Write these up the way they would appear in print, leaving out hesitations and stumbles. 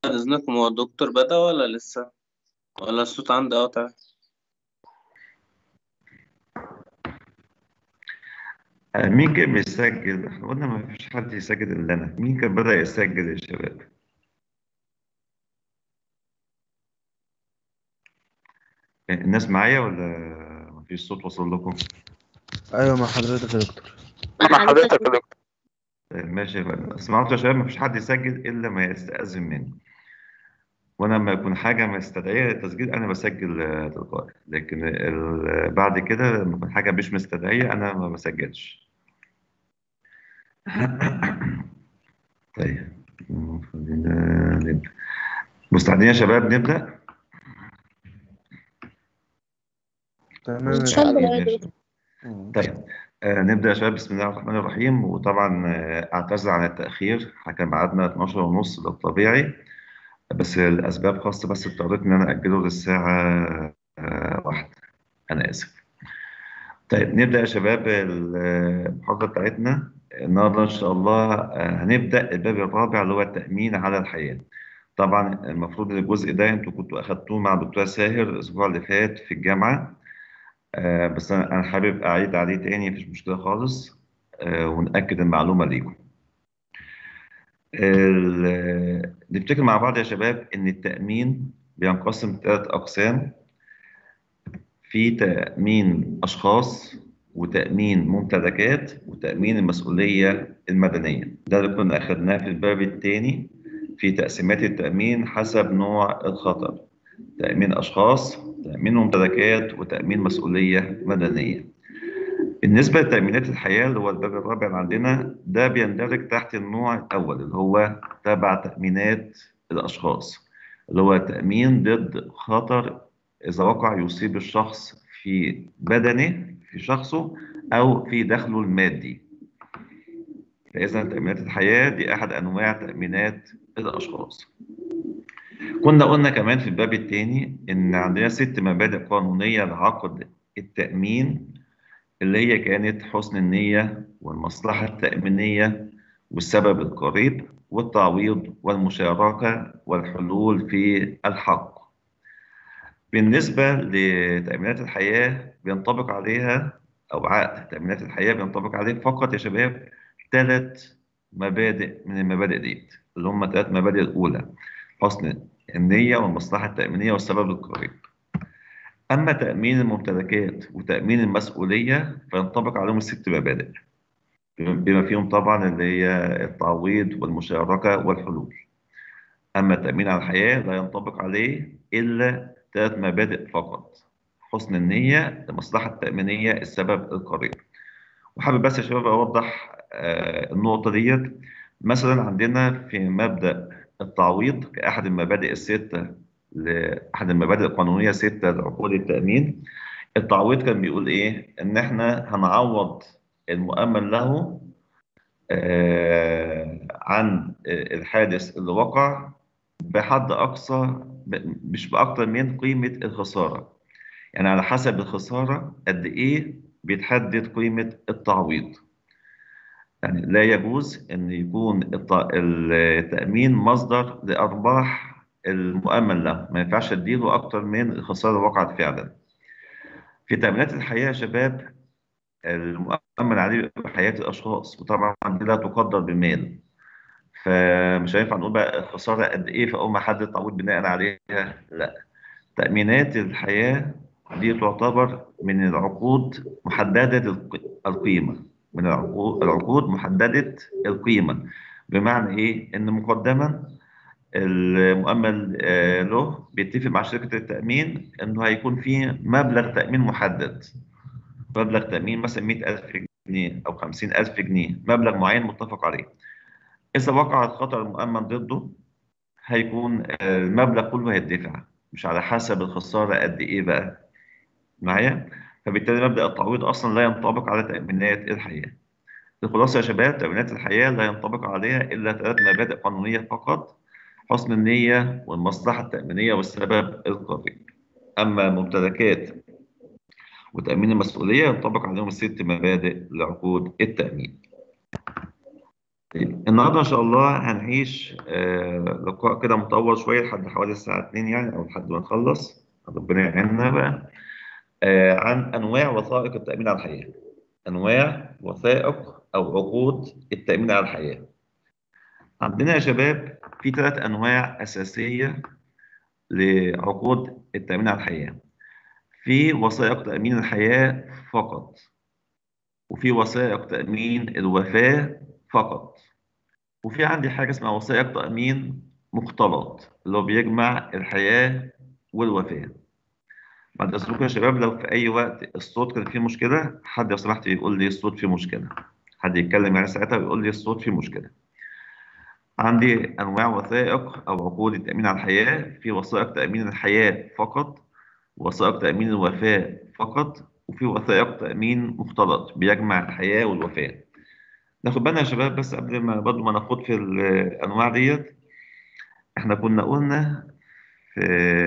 إذنكم، هو الدكتور بدأ ولا لسه؟ ولا الصوت عندي قاطع؟ مين كان بيسجل؟ احنا قلنا ما فيش حد يسجل الا انا. مين كان بدأ يسجل يا شباب؟ الناس معايا ولا ما فيش صوت وصل لكم؟ ايوه، مع حضرتك يا دكتور. مع حضرتك يا دكتور. ماشي يا فندم. سمعت يا شباب؟ ما فيش حد يسجل الا ما يستأذن مني. وانا لما يكون حاجه مستدعيه للتسجيل انا بسجل تلقائي، لكن بعد كده لما يكون حاجه مش مستدعيه انا ما بسجلش. طيب، خلينا نبدأ. مستعدين يا شباب نبدأ؟ تمام يا مستعد دكتور. مستعدين يا يا دكتور. شباب. طيب، نبدأ يا شباب. بسم الله الرحمن الرحيم. وطبعا أعتذر عن التأخير. كان ميعادنا 12 ونص ده الطبيعي، بس لأسباب خاصة بس اضطريت إن أنا أجله للساعة واحدة. أنا آسف. طيب نبدأ يا شباب المحاضرة بتاعتنا النهاردة إن شاء الله. هنبدأ الباب الرابع اللي هو التأمين على الحياة. طبعا المفروض إن الجزء ده أنتوا كنتوا أخدتوه مع الدكتورة ساهر الأسبوع اللي فات في الجامعة. بس أنا حابب أعيد عليه تاني، مفيش مشكلة خالص. ونأكد المعلومة ليكم. نفتكر مع بعض يا شباب إن التأمين بينقسم ثلاث أقسام: في تأمين أشخاص، وتأمين ممتلكات، وتأمين المسؤولية المدنية. ده اللي كنا أخدناه في الباب الثاني في تقسيمات التأمين حسب نوع الخطر: تأمين أشخاص، تأمين ممتلكات، وتأمين مسؤولية مدنية. بالنسبة لتأمينات الحياة اللي هو الباب الرابع اللي عندنا، ده بيندرج تحت النوع الأول اللي هو تبع تأمينات الأشخاص، اللي هو تأمين ضد خطر إذا وقع يصيب الشخص في بدنه، في شخصه، أو في دخله المادي. فإذا تأمينات الحياة دي أحد أنواع تأمينات الأشخاص. كنا قلنا كمان في الباب الثاني إن عندنا 6 مبادئ قانونية لعقد التأمين، اللي هي كانت حسن النية، والمصلحة التأمينية، والسبب القريب، والتعويض، والمشاركة، والحلول في الحق. بالنسبة لتأمينات الحياة بينطبق عليها، أو عقد تأمينات الحياة بينطبق عليه فقط يا شباب 3 مبادئ من المبادئ دي، اللي هم 3 مبادئ الأولى: حسن النية، والمصلحة التأمينية، والسبب القريب. أما تأمين الممتلكات وتأمين المسؤولية فينطبق عليهم ال6 مبادئ، بما فيهم طبعا اللي هي التعويض، والمشاركة، والحلول. أما التأمين على الحياة لا ينطبق عليه إلا 3 مبادئ فقط: حسن النية، المصلحة التأمينية، السبب القريب. وحابب بس يا شباب أوضح النقطة ديت. مثلا عندنا في مبدأ التعويض كأحد المبادئ الستة، لأحد المبادئ القانونية 6 لعقود التأمين، التعويض كان بيقول إيه؟ إن إحنا هنعوض المؤمن له عن الحادث اللي وقع بحد أقصى، مش بأكتر من قيمة الخسارة. يعني على حسب الخسارة قد إيه بيتحدد قيمة التعويض. يعني لا يجوز أن يكون التأمين مصدر لأرباح المؤمن له، ما ينفعش أديله أكتر من الخسارة اللي وقعت فعلا. في تأمينات الحياة يا شباب المؤمن عليه بيبقى حياة الأشخاص، وطبعا دي لا تقدر بالمال، فمش هينفع نقول بقى الخسارة قد إيه فأقوم أحدد التعويض بناء عليها. لا، تأمينات الحياة دي تعتبر من العقود محددة القيمة، من العقود محددة القيمة. بمعنى إيه؟ إن مقدما المؤمن له بيتفق مع شركة التأمين إنه هيكون فيه مبلغ تأمين محدد، مبلغ تأمين مثلا 100,000 جنيه أو 50,000 جنيه، مبلغ معين متفق عليه. إذا وقع الخطر المؤمن ضده هيكون المبلغ كله هيدفع، مش على حسب الخسارة قد إيه بقى معايا. فبالتالي مبدأ التعويض أصلا لا ينطبق على تأمينات الحياة. الخلاصة يا شباب، تأمينات الحياة لا ينطبق عليها إلا 3 مبادئ قانونية فقط: حسن النية، والمصلحة التأمينية، والسبب القريب. أما الممتلكات وتأمين المسؤولية ينطبق عليهم ال6 مبادئ لعقود التأمين. طيب النهارده ان شاء الله هنعيش لقاء كده مطول شويه لحد حوالي الساعه 2 يعني او لحد ما نخلص، ربنا يعيننا بقى. عن انواع وثائق التامين على الحياه. انواع وثائق او عقود التامين على الحياه. عندنا يا شباب في 3 انواع اساسيه لعقود التامين على الحياه. في وثائق تامين الحياه فقط، وفي وثائق تامين الوفاه فقط، وفي عندي حاجة اسمها وثائق تأمين مختلط اللي هو بيجمع الحياة والوفاة. بعد إذنكم يا شباب لو في أي وقت الصوت كان فيه مشكلة، حد لو سمحت يقول لي الصوت فيه مشكلة، حد يتكلم يعني ساعتها ويقول لي الصوت فيه مشكلة. عندي أنواع وثائق أو عقود التأمين على الحياة. في وثائق تأمين الحياة فقط، وثائق تأمين الوفاة فقط، وفي وثائق تأمين مختلط بيجمع الحياة والوفاة. ناخد بالنا يا شباب بس قبل ما برضه ما ناخد في الأنواع ديت. احنا كنا قلنا في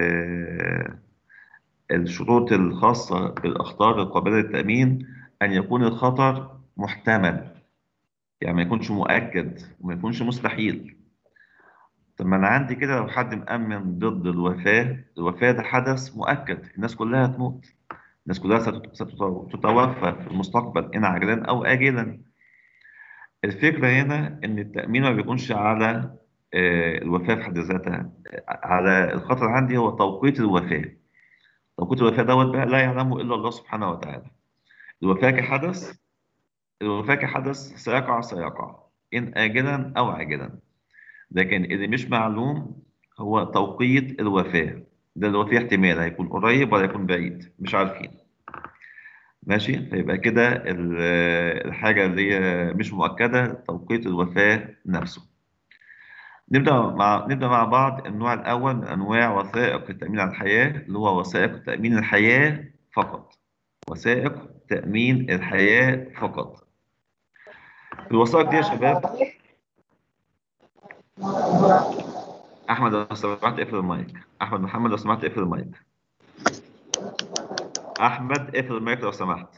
الشروط الخاصة بالأخطار القابلة للتأمين أن يكون الخطر محتمل، يعني ما يكونش مؤكد وما يكونش مستحيل. طب ما أنا عندي كده لو حد مأمن ضد الوفاة، الوفاة ده حدث مؤكد، الناس كلها هتموت، الناس كلها ستتوفى في المستقبل إن عاجلا أو آجلا. الفكرة هنا إن التأمين ما بيكونش على الوفاة في حد ذاتها، على الخطر عندي هو توقيت الوفاة. توقيت الوفاة دوت بقى لا يعلمه إلا الله سبحانه وتعالى. الوفاة كحدث، الوفاة كحدث سيقع سيقع إن آجلا أو عاجلا، لكن اللي مش معلوم هو توقيت الوفاة. ده اللي هو فيه احتمال هيكون قريب ولا يكون بعيد، مش عارفين. ماشي، فيبقى كده الحاجة اللي هي مش مؤكدة توقيت الوفاة نفسه. نبدأ مع بعض النوع الأول من أنواع وثائق التأمين على الحياة، اللي هو وثائق تأمين الحياة فقط. وثائق تأمين الحياة فقط. الوثائق دي يا شباب، أحمد لو سمحت اقفل المايك. أحمد محمد لو سمحت اقفل المايك. أحمد اقفل المايك لو سمحت.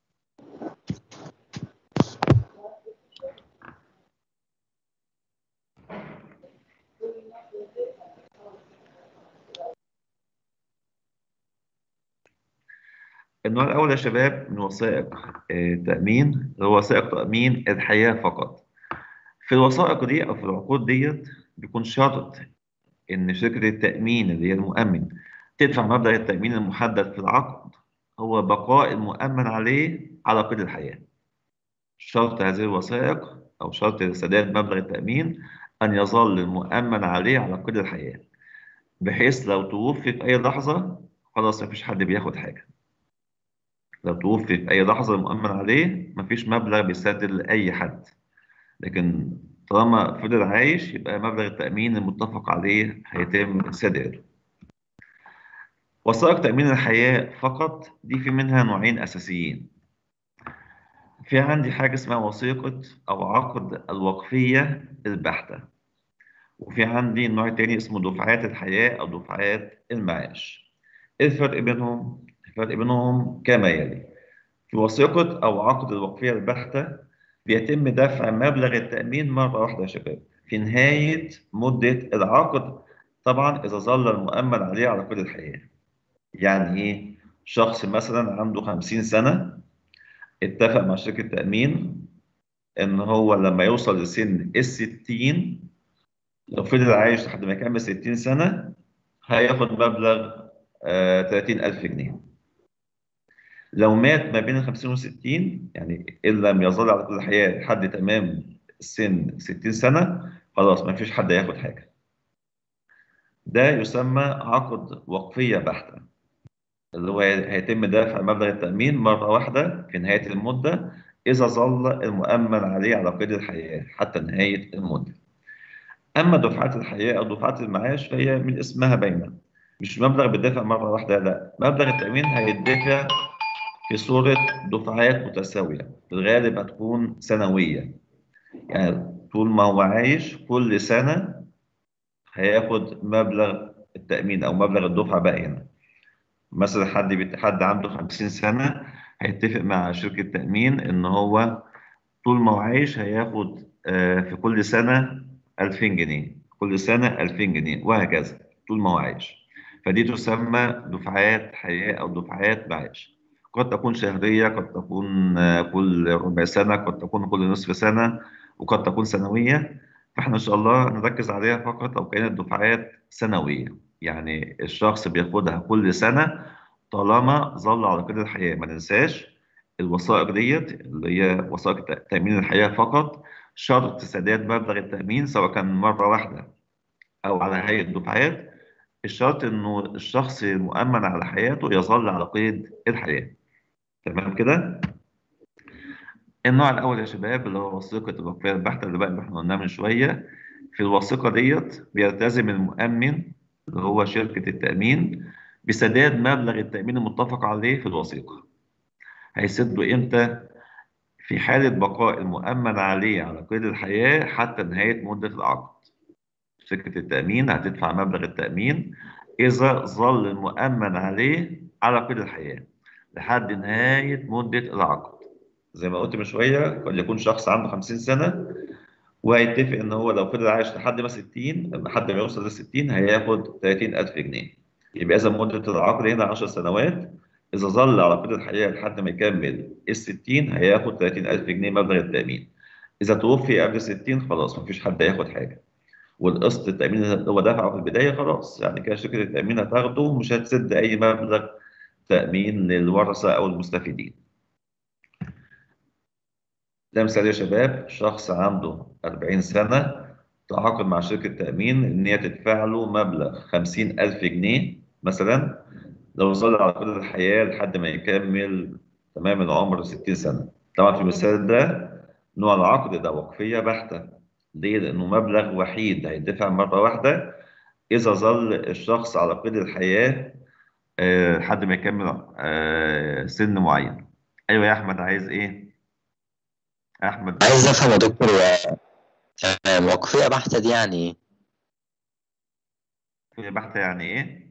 النوع الأول يا شباب من وثائق التأمين هو وثائق تأمين الحياة فقط. في الوثائق دي أو في العقود ديت بيكون شرط إن شركة التأمين اللي هي المؤمن تدفع مبلغ التأمين المحدد في العقد هو بقاء المؤمن عليه على قيد الحياة. شرط هذه الوثائق أو شرط سداد مبلغ التأمين أن يظل المؤمن عليه على قيد الحياة، بحيث لو توفي في أي لحظة خلاص مفيش حد بياخد حاجة. لو توفي في أي لحظة المؤمن عليه مفيش مبلغ بيسدد لأي حد، لكن طالما فضل عايش يبقى مبلغ التأمين المتفق عليه هيتم سداده. وثائق تأمين الحياة فقط دي في منها نوعين أساسيين. في عندي حاجة اسمها وثيقة أو عقد الوقفية البحتة، وفي عندي نوع تاني اسمه دفعات الحياة أو دفعات المعاش. إيه الفرق بينهم؟ الفرق بينهم كما يلي. في وثيقة أو عقد الوقفية البحتة بيتم دفع مبلغ التأمين مرة واحدة يا شباب في نهاية مدة العقد، طبعا إذا ظل المؤمن عليه على قيد الحياة. يعني إيه؟ شخص مثلا عنده 50 سنة اتفق مع شركة تأمين إن هو لما يوصل لسن ال60 لو فضل عايش لحد ما يكمل 60 سنة هياخد مبلغ 30,000 جنيه. لو مات ما بين 50 و60 يعني إن لم يظل على كل الحياة لحد تمام السن 60 سنة خلاص ما فيش حد هياخد حاجة. ده يسمى عقد وقفية بحتة، اللي هو هيتم دفع مبلغ التأمين مرة واحدة في نهاية المدة إذا ظل المؤمن عليه على قيد الحياة حتى نهاية المدة. أما دفعات الحياة أو دفعات المعاش فهي من اسمها باينة، مش مبلغ بيدفع مرة واحدة، لا، مبلغ التأمين هيدفع في صورة دفعات متساوية، في الغالب هتكون سنوية. يعني طول ما هو عايش كل سنة هياخد مبلغ التأمين أو مبلغ الدفعة بقى هنا. مثلا حد عنده 50 سنة هيتفق مع شركة تأمين إن هو طول ما هو عايش هياخد في كل سنة 2000 جنيه، كل سنة 2000 جنيه وهكذا طول ما هو عايش. فدي تسمى دفعات حياة أو دفعات معاش. قد تكون شهرية، قد تكون كل ربع سنة، قد تكون كل نصف سنة، وقد تكون سنوية. فاحنا إن شاء الله نركز عليها فقط لو كانت دفعات سنوية، يعني الشخص بياخدها كل سنة طالما ظل على قيد الحياة. ما ننساش الوثائق ديت اللي هي وثائق تأمين الحياة فقط شرط سداد مبلغ التأمين سواء كان مرة واحدة أو على هيئة دفعات. الشرط إنه الشخص المؤمن على حياته يظل على قيد الحياة. تمام كده؟ النوع الأول يا شباب اللي هو وثيقة الوفاة البحتة اللي بقى اللي احنا قلناه من شوية. في الوثيقة ديت بيلتزم المؤمن اللي هو شركة التأمين بسداد مبلغ التأمين المتفق عليه في الوثيقة. هيسده إمتى؟ في حالة بقاء المؤمن عليه على قيد الحياة حتى نهاية مدة العقد. شركة التأمين هتدفع مبلغ التأمين إذا ظل المؤمن عليه على قيد الحياة لحد نهاية مدة العقد. زي ما قلت من شوية، قد يكون شخص عنده 50 سنة وهيتفق إن هو لو فضل عايش لحد ما 60، لحد ما يوصل ل 60 هياخد 30,000 جنيه. يبقى إذا مدة العقد هنا 10 سنوات. إذا ظل على قيد الحياة لحد ما يكمل ال 60 هياخد 30,000 جنيه مبلغ التأمين. إذا توفي قبل 60 خلاص مفيش حد هياخد حاجة. والقسط التأمين اللي هو دفعه في البداية خلاص، يعني كده شركة التأمين هتاخده ومش هتسد أي مبلغ تأمين للورثة أو المستفيدين. ده مثال يا شباب، شخص عنده 40 سنة تعاقد مع شركة تأمين إن هي تدفع له مبلغ 50,000 جنيه مثلا لو ظل على قيد الحياة لحد ما يكمل تمام العمر 60 سنة. طبعا في المثال ده نوع العقد ده وقفية بحتة. ليه؟ لأنه مبلغ وحيد هيدفع مرة واحدة إذا ظل الشخص على قيد الحياة لحد ما يكمل سن معين. أيوة يا أحمد، عايز إيه؟ أحمد عايز افهم يا دكتور، وقفية بحتة دي يعني ايه؟ وقفية بحتة يعني إيه؟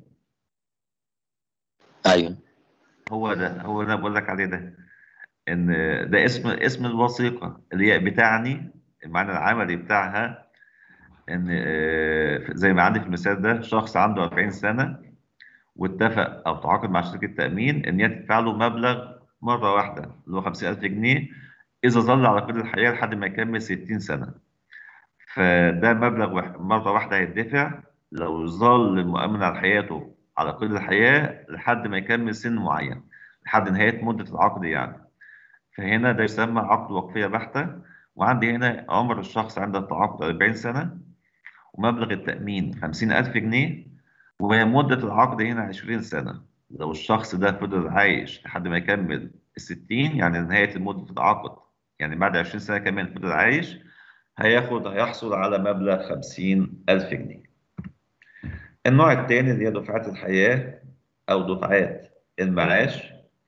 ايوه. هو ده بقول لك عليه ده. إن ده اسم الوثيقة اللي هي بتعني المعنى العملي بتاعها. إن زي ما عندي في المثال ده شخص عنده 40 سنة واتفق او تعاقد مع شركه تامين ان هي تدفع له مبلغ مره واحده اللي هو 50,000 جنيه اذا ظل على قيد الحياه لحد ما يكمل 60 سنه. فده مبلغ مره واحده هيدفع لو ظل المؤمن على حياته على قيد الحياه لحد ما يكمل سن معين لحد نهايه مده العقد يعني. فهنا ده يسمى عقد وقفيه بحته. وعندي هنا عمر الشخص عند التعاقد 40 سنه ومبلغ التأمين 50,000 جنيه ومدة العقد هنا 20 سنة. لو الشخص ده فضل عايش لحد ما يكمل 60 يعني نهاية مدة العقد، يعني بعد 20 سنة كمان فضل عايش، هيحصل على مبلغ 50,000 جنيه. النوع الثاني اللي هي دفعات الحياة أو دفعات المعاش.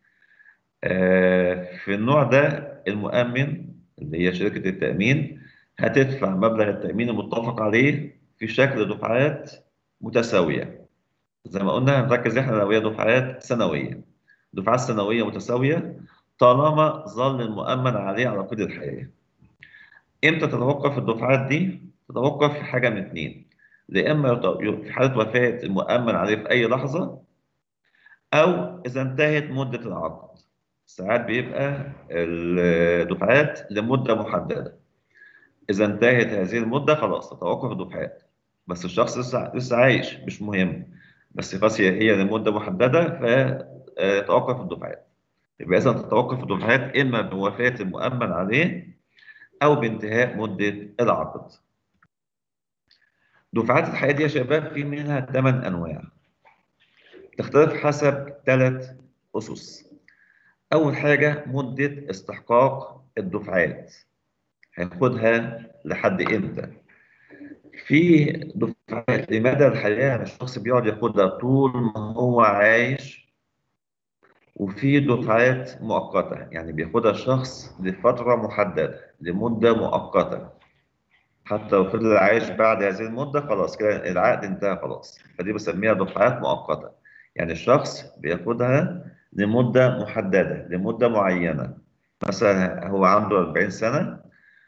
في النوع ده المؤمن اللي هي شركة التأمين هتدفع مبلغ التأمين المتفق عليه في شكل دفعات متساوية. زي ما قلنا هنركز احنا لو هي دفعات سنوية. دفعات سنوية متساوية طالما ظل المؤمن عليه على قيد الحياة. امتى تتوقف الدفعات دي؟ تتوقف في حاجة من اتنين. يا اما في حالة وفاة المؤمن عليه في أي لحظة، أو إذا انتهت مدة العقد. ساعات بيبقى الدفعات لمدة محددة. إذا انتهت هذه المدة خلاص تتوقف الدفعات. بس الشخص لسه عايش مش مهم، بس خلاص هي لمدة محددة فتوقف الدفعات. يبقى إذا تتوقف الدفعات إما بوفاة المؤمن عليه أو بانتهاء مدة العقد. دفعات الحياة دي يا شباب في منها 8 أنواع، تختلف حسب 3 أسس. أول حاجة مدة استحقاق الدفعات، هياخدها لحد إمتى؟ في دفعات لمدى الحياة، يعني الشخص بيقعد ياخدها طول ما هو عايش. وفي دفعات مؤقتة، يعني بياخدها الشخص لفترة محددة لمدة مؤقتة، حتى لو فضل عايش بعد هذه المدة خلاص كده العقد انتهى خلاص. فدي بسميها دفعات مؤقتة، يعني الشخص بياخدها لمدة محددة لمدة معينة. مثلا هو عنده 40 سنة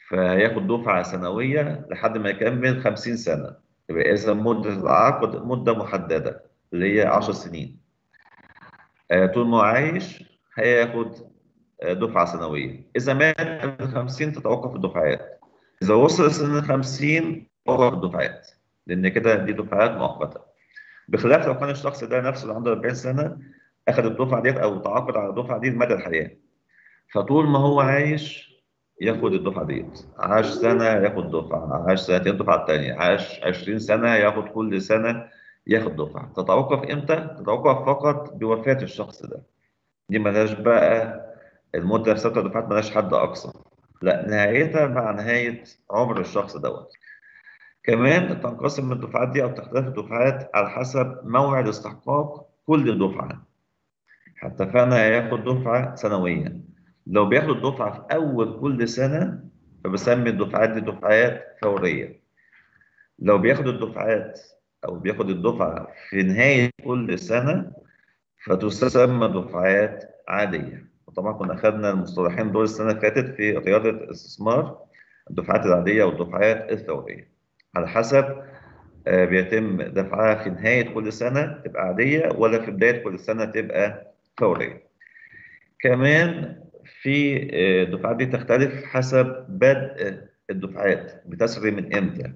فهياخد دفعة سنوية لحد ما يكمل 50 سنة. يبقى إذا مدة العقد مدة محددة اللي هي 10 سنين. طول ما هو عايش هياخد دفعة سنوية. إذا مات قبل 50 تتوقف الدفعات. إذا وصل سن 50 تتوقف الدفعات، لأن كده دي دفعات مؤقتة. بخلاف لو كان الشخص ده نفسه اللي عنده 40 سنة أخذ الدفعة ديت أو تعاقد على الدفعة دي مدى الحياة، فطول ما هو عايش ياخد الدفعة ديت. عاش سنة ياخد دفعة، عاش سنتين الدفعة التانية، عاش 20 سنة ياخد كل سنة ياخد دفعة. تتوقف إمتى؟ تتوقف فقط بوفاة الشخص ده. دي ملهاش بقى المدة ثابتة دفعات، ملهاش حد أقصى، لا نهايتها مع نهاية عمر الشخص دوت. كمان تنقسم الدفعات دي أو تختلف الدفعات على حسب موعد استحقاق كل دفعة. حتى فأنا هياخد دفعة سنوية. لو بياخد الدفعة في أول كل سنة فبسمي الدفعات دي دفعات فورية. لو بياخد الدفعات أو بياخد الدفعة في نهاية كل سنة فتسمى دفعات عادية. وطبعا كنا أخذنا المصطلحين دول السنة اللي فاتت في رياضة الاستثمار، الدفعات العادية والدفعات الفورية. على حسب بيتم دفعها في نهاية كل سنة تبقى عادية ولا في بداية كل سنة تبقى فورية. كمان في الدفعات دي تختلف حسب بدء الدفعات، بتسري من امتى،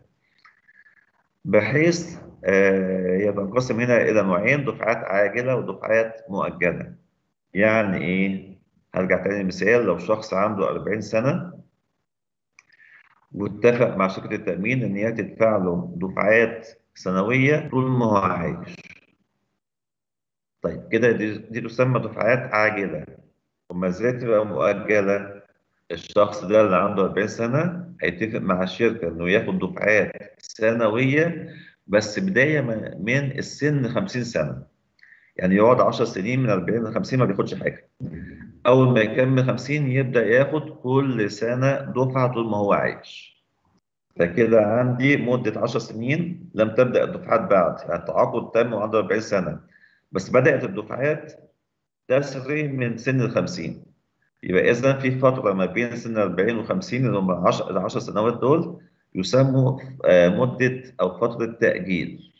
بحيث هي تنقسم هنا الى نوعين: دفعات عاجله ودفعات مؤجله. يعني ايه؟ هرجع تاني مثال: لو شخص عنده 40 سنه واتفق مع شركه التامين ان هي تدفع له دفعات سنويه طول ما هو عايش، طيب كده دي تسمى دفعات عاجله. وما ازاي تبقى مؤجله؟ الشخص ده اللي عنده 40 سنة هيتفق مع الشركة إنه ياخد دفعات سنوية بس بداية من السن 50 سنة. يعني يقعد 10 سنين من 40 ل 50 ما بياخدش حاجة. أول ما يكمل 50 يبدأ ياخد كل سنة دفعة طول ما هو عايش. فكده عندي مدة 10 سنين لم تبدأ الدفعات بعد، يعني التعاقد تم وعنده 40 سنة بس بدأت الدفعات تسري من سن ال 50. يبقى إذا في فترة ما بين سن 40 و 50 اللي هم ال 10 سنوات دول يسموا مدة أو فترة تأجيل.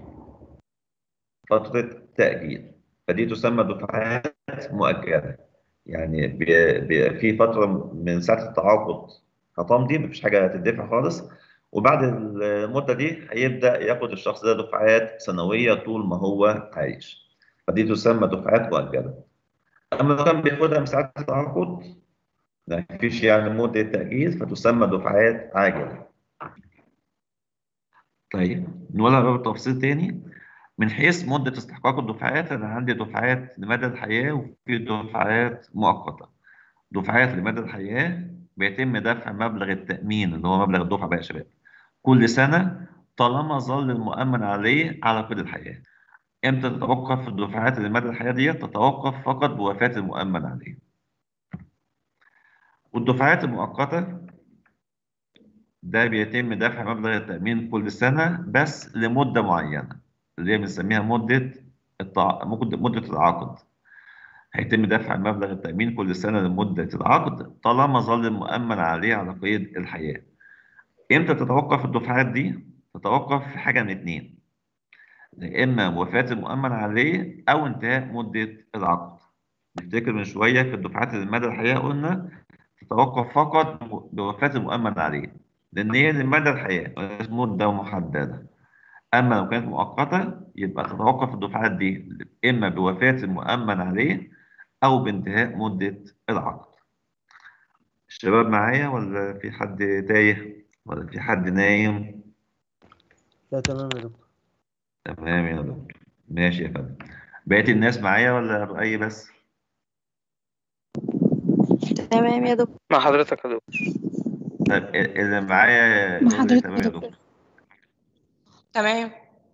فترة تأجيل، فدي تسمى دفعات مؤجلة. يعني في فترة من ساعة التعاقد هتمضي مفيش حاجة هتدفع خالص، وبعد المدة دي هيبدأ ياخد الشخص ده دفعات سنوية طول ما هو عايش، فدي تسمى دفعات مؤجلة. أما لو كان بياخدها من ساعة التعاقد ما فيش يعني مدة تأجيل فتسمى دفعات عاجلة. طيب نقولها بقى بتفصيل تاني. من حيث مدة استحقاق الدفعات أنا عندي دفعات لمدى الحياة وفي دفعات مؤقتة. دفعات لمدى الحياة بيتم دفع مبلغ التأمين اللي هو مبلغ الدفعة بقى يا شباب كل سنة طالما ظل المؤمن عليه على قيد الحياة. امتى تتوقف الدفعات لمدى الحياة دي؟ تتوقف فقط بوفاة المؤمن عليه. والدفعات المؤقتة ده بيتم دفع مبلغ التأمين كل سنة بس لمدة معينة اللي هي بنسميها مدة العقد. هيتم دفع مبلغ التأمين كل سنة لمدة العقد طالما ظل المؤمن عليه على قيد الحياة. إمتى تتوقف الدفعات دي؟ تتوقف في حاجة من اتنين: يا إما وفاة المؤمن عليه أو انتهاء مدة العقد. نفتكر من شوية في الدفعات اللي مدى الحياة قلنا تتوقف فقط بوفاة المؤمن عليه لأن هي لمدى الحياة ملهاش مدة محددة. أما لو كانت مؤقتة يبقى تتوقف الدفعات دي إما بوفاة المؤمن عليه أو بانتهاء مدة العقد. الشباب معايا ولا في حد تايه ولا في حد نايم؟ لا تمام يا دكتور. تمام يا دكتور، ماشي يا فندم. بقية الناس معايا ولا رأيي بس؟ تمام يا دكتور. مع حضرتك يا دكتور. طيب اللي معايا مع يقول لي حضرتك تمام يا يا دكتور. دكتور. تمام.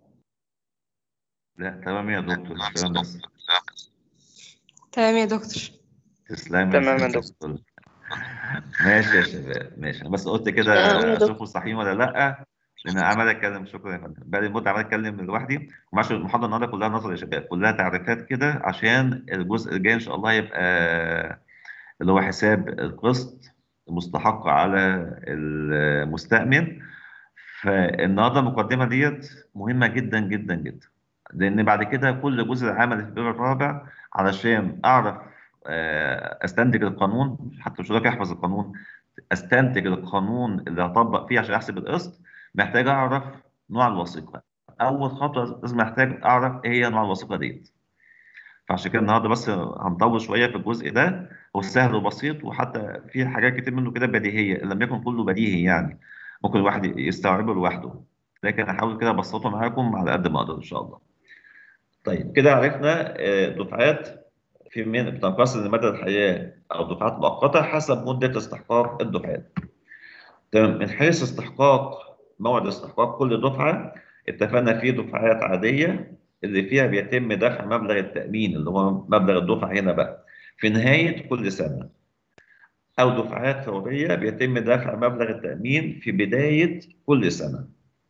لا تمام يا دكتور مش تمام بس. تمام يا دكتور. تسلم يا تمام يا ست دكتور. الكل. ماشي يا شباب ماشي. أنا بس قلت كده تمام يا دكتور. اشوفوا صحيين ولا لا، لان انا عمال اتكلم. شكرا يا فندم. بقالي مده عمال اتكلم لوحدي. ومعلش المحاضره النهارده كلها نظري يا شباب، كلها تعريفات كده عشان الجزء الجاي ان شاء الله يبقى اللي هو حساب القسط المستحقة على المستأمن. فالنهارده المقدمة ديت مهمة جدا جدا جدا، لأن بعد كده كل جزء عملي في الباب الرابع علشان أعرف أستنتج القانون، حتى مش هقدر أحفظ القانون، أستنتج القانون اللي هطبق فيه عشان أحسب القسط، محتاج أعرف نوع الوثيقة. أول خطوة لازم محتاج أعرف إيه هي نوع الوثيقة ديت. فعشان كده النهارده بس هنطول شويه في الجزء ده. هو سهل وبسيط، وحتى في حاجات كتير منه كده بديهيه، إن لم يكن كله بديهي يعني ممكن الواحد يستوعبه لوحده، لكن هحاول كده ابسطه معاكم على قد ما اقدر ان شاء الله. طيب كده عرفنا دفعات في من بتنقسم لمدى الحياه او دفعات مؤقته حسب مده استحقاق الدفعات. تمام. من حيث استحقاق موعد استحقاق كل دفعه، اتفقنا في دفعات عاديه اللي فيها بيتم دفع مبلغ التأمين اللي هو مبلغ الدفعة هنا بقى في نهاية كل سنة، أو دفعات فورية بيتم دفع مبلغ التأمين في بداية كل سنة.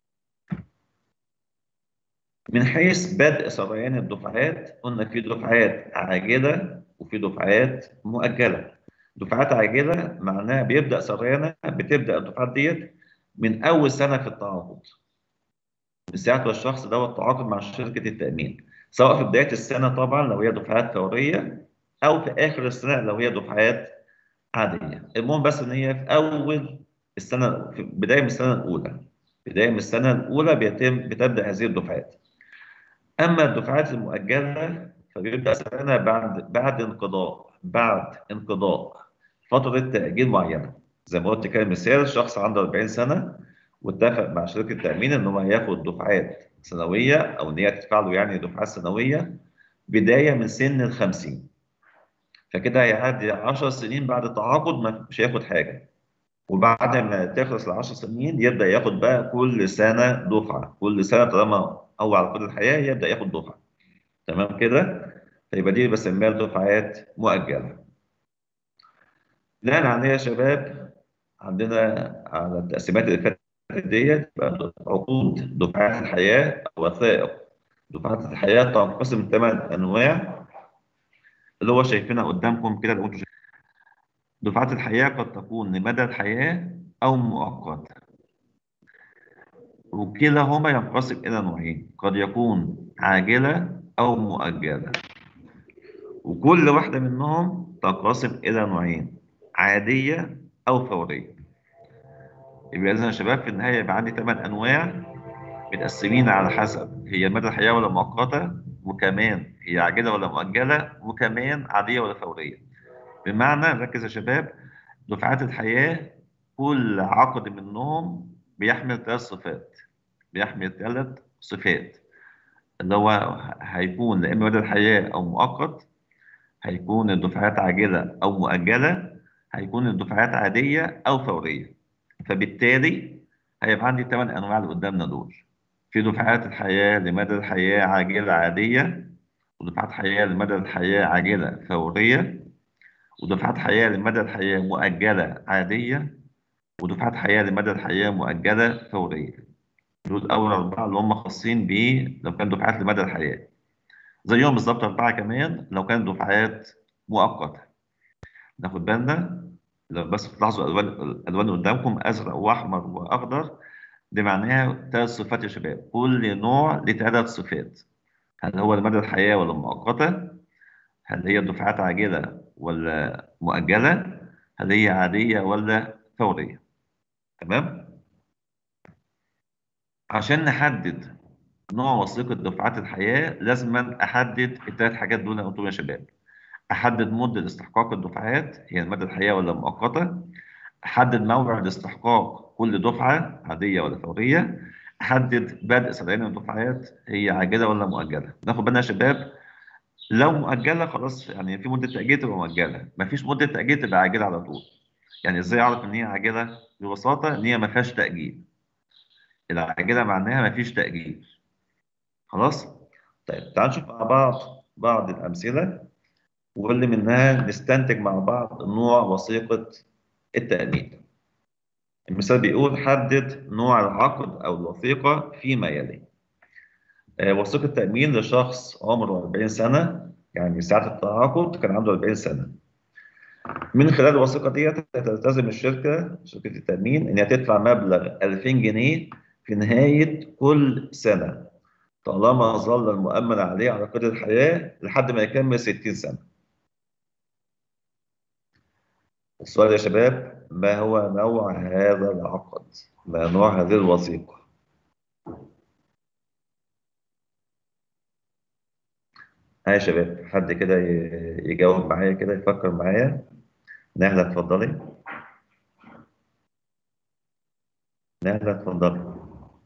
من حيث بدء سريان الدفعات، قلنا في دفعات عاجلة وفي دفعات مؤجلة. دفعات عاجلة معناها بيبدأ سريانها، بتبدأ الدفعات ديت من أول سنة في التعاقد، من ساعة الشخص دوت تعاقد مع شركة التأمين، سواء في بداية السنة طبعا لو هي دفعات فورية، أو في آخر السنة لو هي دفعات عادية. المهم بس إن هي في أول السنة، في بداية من السنة الأولى، بداية من السنة الأولى بتبدأ هذه الدفعات. أما الدفعات المؤجلة فبيبدأ سنة بعد انقضاء فترة تأجيل معينة. زي ما قلت كده مثال، شخص عنده 40 سنة واتفق مع شركة تأمين إن هو هياخد دفعات سنوية، أو إن هي تدفع له يعني دفعات سنوية بداية من سن ال 50. فكده هيعدي 10 سنين بعد التعاقد مش هياخد حاجة، وبعد ما تخلص ال 10 سنين يبدأ ياخد بقى كل سنة دفعة، كل سنة طالما هو على كل الحياة يبدأ ياخد دفعة. تمام كده؟ فيبقى دي بسميها دفعات مؤجلة. بناء عليها يا شباب عندنا على التقسيمات اللي فاتت ديت بقى عقود دفعات الحياة أو وثائق دفعات الحياة تنقسم لثمان أنواع اللي هو شايفينها قدامكم كده. لو انتم دفعات الحياة قد تكون لمدى الحياة أو مؤقتة، وكلاهما ينقسم إلى نوعين، قد يكون عاجلة أو مؤجلة، وكل واحدة منهم تنقسم إلى نوعين، عادية أو فورية. يبقى إذا يا شباب في النهاية يبقى عندي 8 أنواع متقسمين على حسب هي مدى الحياة ولا مؤقتة، وكمان هي عاجلة ولا مؤجلة، وكمان عادية ولا فورية. بمعنى ركز يا شباب، دفعات الحياة كل عقد منهم بيحمل 3 صفات، بيحمل 3 صفات، اللي هو هيكون لا إما مدى الحياة أو مؤقت، هيكون الدفعات عاجلة أو مؤجلة، هيكون الدفعات عادية أو فورية. فبالتالي هيبقى عندي 8 أنواع اللي قدامنا دول. في دفعات الحياة لمدى الحياة عاجلة عادية، ودفعات حياة لمدى الحياة عاجلة فورية، ودفعات حياة لمدى الحياة مؤجلة عادية، ودفعات حياة لمدى الحياة مؤجلة فورية. دول أول 4 اللي هم خاصين ب لو كان دفعات لمدى الحياة. زيهم بالظبط 4 كمان لو كان دفعات مؤقتة. ناخد بالنا لو بس تلاحظوا الألوان قدامكم أزرق وأحمر وأخضر، دي معناها 3 صفات يا شباب، كل نوع له 3 صفات. هل هو لمدى الحياة ولا مؤقتة؟ هل هي دفعات عاجلة ولا مؤجلة؟ هل هي عادية ولا فورية؟ تمام؟ عشان نحدد نوع وثيقة دفعات الحياة لازم أحدد ال3 حاجات دول اللي قلتهم يا شباب. أحدد مدة استحقاق الدفعات هي مدى الحياة ولا مؤقتة، أحدد موعد استحقاق كل دفعة عادية ولا فورية، أحدد بدء سريان الدفعات هي عاجلة ولا مؤجلة. ناخد بالنا يا شباب، لو مؤجلة خلاص يعني في مدة تأجيل تبقى مؤجلة، مفيش مدة تأجيل تبقى عاجلة على طول. يعني إزاي أعرف إن هي عاجلة؟ ببساطة إن هي ما فيهاش تأجيل. العاجلة معناها ما فيش تأجيل. خلاص؟ طيب تعال نشوف مع بعض الأمثلة، واللي منها نستنتج مع بعض نوع وثيقة التأمين. المثال بيقول حدد نوع العقد أو الوثيقة فيما يلي. وثيقة تأمين لشخص عمره 40 سنة، يعني ساعة التعاقد كان عنده 40 سنة. من خلال الوثيقة ديت تلتزم شركة التأمين إن هي تدفع مبلغ 2000 جنيه في نهاية كل سنة، طالما ظل المؤمن عليه على قيد الحياة لحد ما يكمل 60 سنة. السؤال يا شباب، ما هو نوع هذا العقد؟ ما نوع هذه الوثيقة؟ ها يا شباب، حد كده يجاوب معايا كده، يفكر معايا. نهلة اتفضلي. نهلة اتفضلي.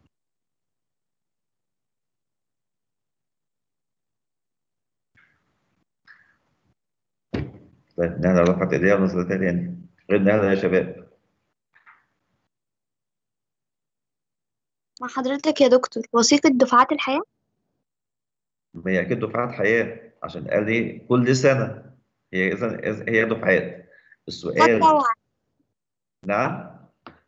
طيب نهلة رفعت ايديها ونزلتها تاني. غير نهلة يا شباب. مع حضرتك يا دكتور، وثيقة دفعات الحياة. ما هي اكيد دفعات حياة عشان قال لي كل سنة. هي اذا هي دفعات. السؤال. فترة. نعم.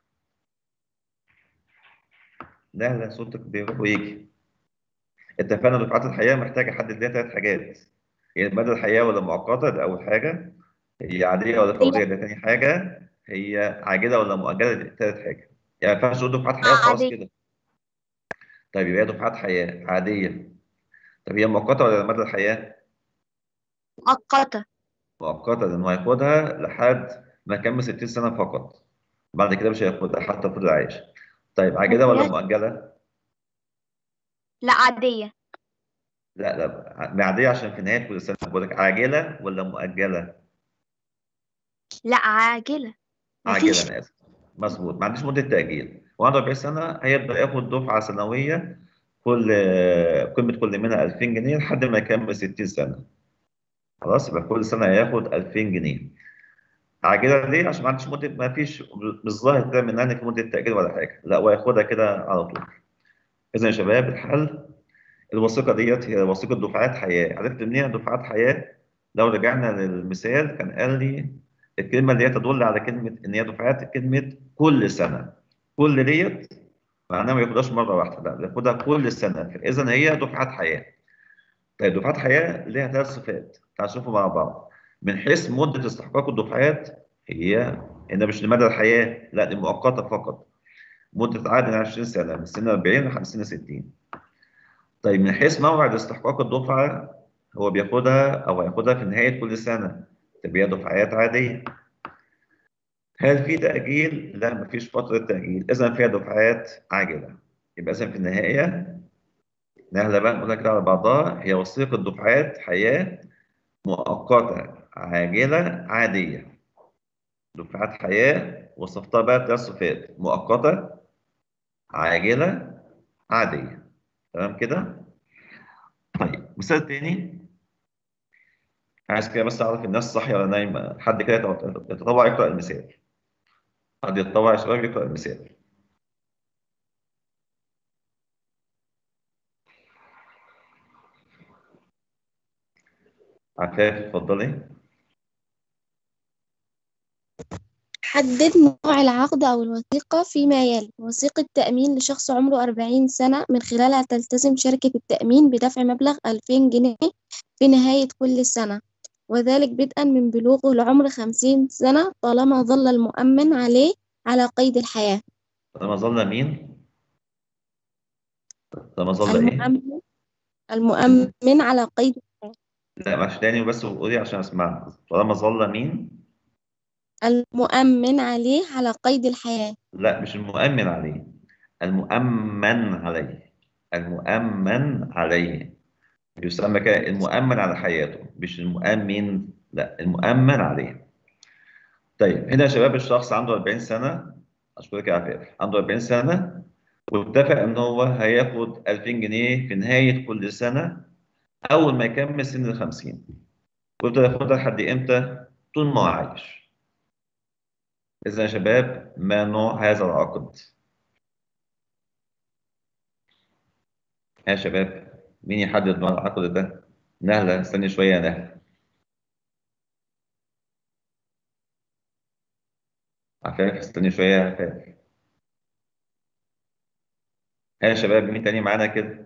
نهلة صوتك بيروح ويجي. اتفقنا دفعات الحياة محتاجة احدد ليها 3 حاجات. هي مدى الحياة ولا مؤقتة، ده أول حاجة. هي عادية ولا هي فورية، ده تاني حاجة. هي عاجلة ولا مؤجلة، دي تالت حاجة. يعني ما ينفعش تقول دفعات حياة وخلاص عادية. كده. طيب يبقى هي دفعات حياة عادية. طب هي مؤقتة ولا مدى الحياة؟ مؤقتة. مؤقتة، لأنه هياخدها لحد ما يكمل 60 سنة فقط. بعد كده مش هياخدها حتى فضل عايش. طيب عاجلة ولا مفيهاش. مؤجلة؟ لا، عادية. لا لا، عادية عشان في نهاية كل سنة بقول لك عاجلة ولا مؤجلة؟ لا، عاجلة. عاجلة، مفيش. أنا آسف. مظبوط، ما عنديش مدة تأجيل. وعنده 40 سنة هيبدأ ياخد دفعة سنوية. قيمة كل منها 2000 جنيه لحد ما يكمل 60 سنة. خلاص، يبقى كل سنة هياخد 2000 جنيه. عاجلة ليه؟ عشان ما عنديش مدة، ما فيش مش ظاهر كده منها إن في مدة تأجيل ولا حاجة، لا وياخدها كده على طول. إذا يا شباب الحل، الوثيقة ديت هي وثيقة دفعات حياة. عرفت منين دفعات حياة؟ لو رجعنا للمثال كان قال لي الكلمة اللي هي تدل على كلمة إن هي دفعات، كلمة كل سنة. كل ديت معناها ما ياخدهاش مرة واحدة، لا ياخدها كل سنة، إذا هي دفعات حياة. طيب دفعات حياة ليها 3 صفات، تعالوا نشوفوا مع بعض. من حيث مدة استحقاق الدفعات، هي إن مش لمدى الحياة، لا دي مؤقتة فقط. مدة عقد من 20 سنة، من سن 40 لحد سن 60. طيب من حيث موعد استحقاق الدفعة، هو بياخدها أو هياخدها في نهاية كل سنة، تبقى هي دفعات عادية. هل في تأجيل؟ لا، مفيش فترة تأجيل، إذا فيها دفعات عاجلة. يبقى إذا في النهاية، نهلة بقى نقولها كده على بعضها، هي وثيقة دفعات حياة مؤقتة عاجلة عادية. دفعات حياة وصفتها بقى ب3 صفات: مؤقتة، عاجلة، عادية. تمام كده؟ طيب مثال تاني. عايز كده بس أعرف الناس صاحية ولا نايمة. حد كده يتطوع يقرأ المثال. حد يتطوع يا شباب يقرأ المثال. عفاف اتفضلي. حدد نوع العقد أو الوثيقة فيما يلي: وثيقة تأمين لشخص عمره 40 سنة، من خلالها تلتزم شركة التأمين بدفع مبلغ 2000 جنيه في نهاية كل سنة، وذلك بدءا من بلوغه لعمر 50 سنة، طالما ظل المؤمن عليه على قيد الحياة. لما ظل مين؟ لما ظل إيه؟ المؤمن المؤمن على قيد الحياة. لا معلش تاني بس وقولي عشان أسمع. طالما ظل مين؟ المؤمن عليه على قيد الحياة. لا مش المؤمن عليه. المؤمن عليه. المؤمن عليه. يسمى كده المؤمن على حياته، مش المؤمن، لا المؤمن عليه. طيب هنا يا شباب الشخص عنده 40 سنة. أشكرك يا عفاف. عنده 40 سنة واتفق إن هو هياخد 2000 جنيه في نهاية كل سنة أول ما يكمل سن ال 50. ويفضل ياخدها لحد إمتى؟ طول ما هو عايش. إذا يا شباب ما نوع هذا العقد؟ يا شباب مين يحدد نوع العقد ده؟ نهلة استني شوية يا نهلة. عفاف استني شوية يا عفاف. يا شباب مين تاني معانا كده؟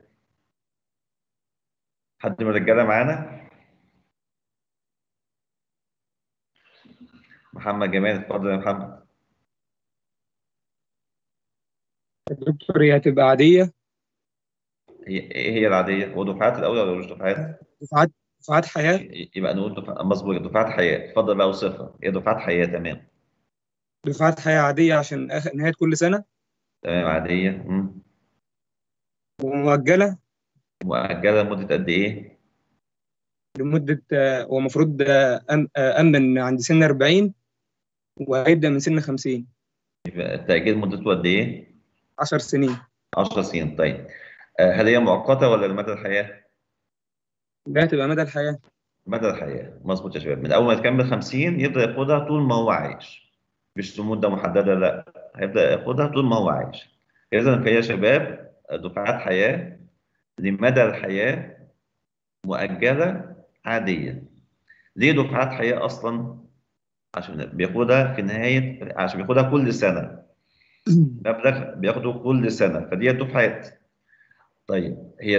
حد من الرجالة معانا؟ محمد جمال، اتفضل يا محمد. دكتور هي هتبقى عادية. ايه هي العاديه؟ هو دفعات الاول ولا مش دفعات؟ دفعات حياة. يبقى نقول مظبوط، دفعات حياه. اتفضل بقى وصفها، هي دفعات حياه. تمام. دفعات حياة عادية عشان نهاية كل سنة. تمام، عاديه. ومؤجلة مؤجله لمده قد ايه؟ لمدة هو المفروض أمن عند سن 40 وهيبدأ من سن 50. يبقى التاجيل مدته قد ايه؟ 10 سنين. 10 سنين. طيب، هل هي مؤقته ولا لمدى الحياه؟ ده هتبقى مدى الحياة. مدى الحياه، مظبوط يا شباب. من اول ما تكمل 50 يبدا ياخدها طول ما هو عايش، مش لمده محدده، لا، هيبدا ياخدها طول ما هو عايش. اذا فهي يا شباب دفعات حياه لمدى الحياه، مؤجله، عاديه. ليه دفعات حياه اصلا؟ عشان بياخدها في نهايه، عشان بياخدها كل سنه، مبلغ بياخده كل سنه، فدي دفعات. طيب، هي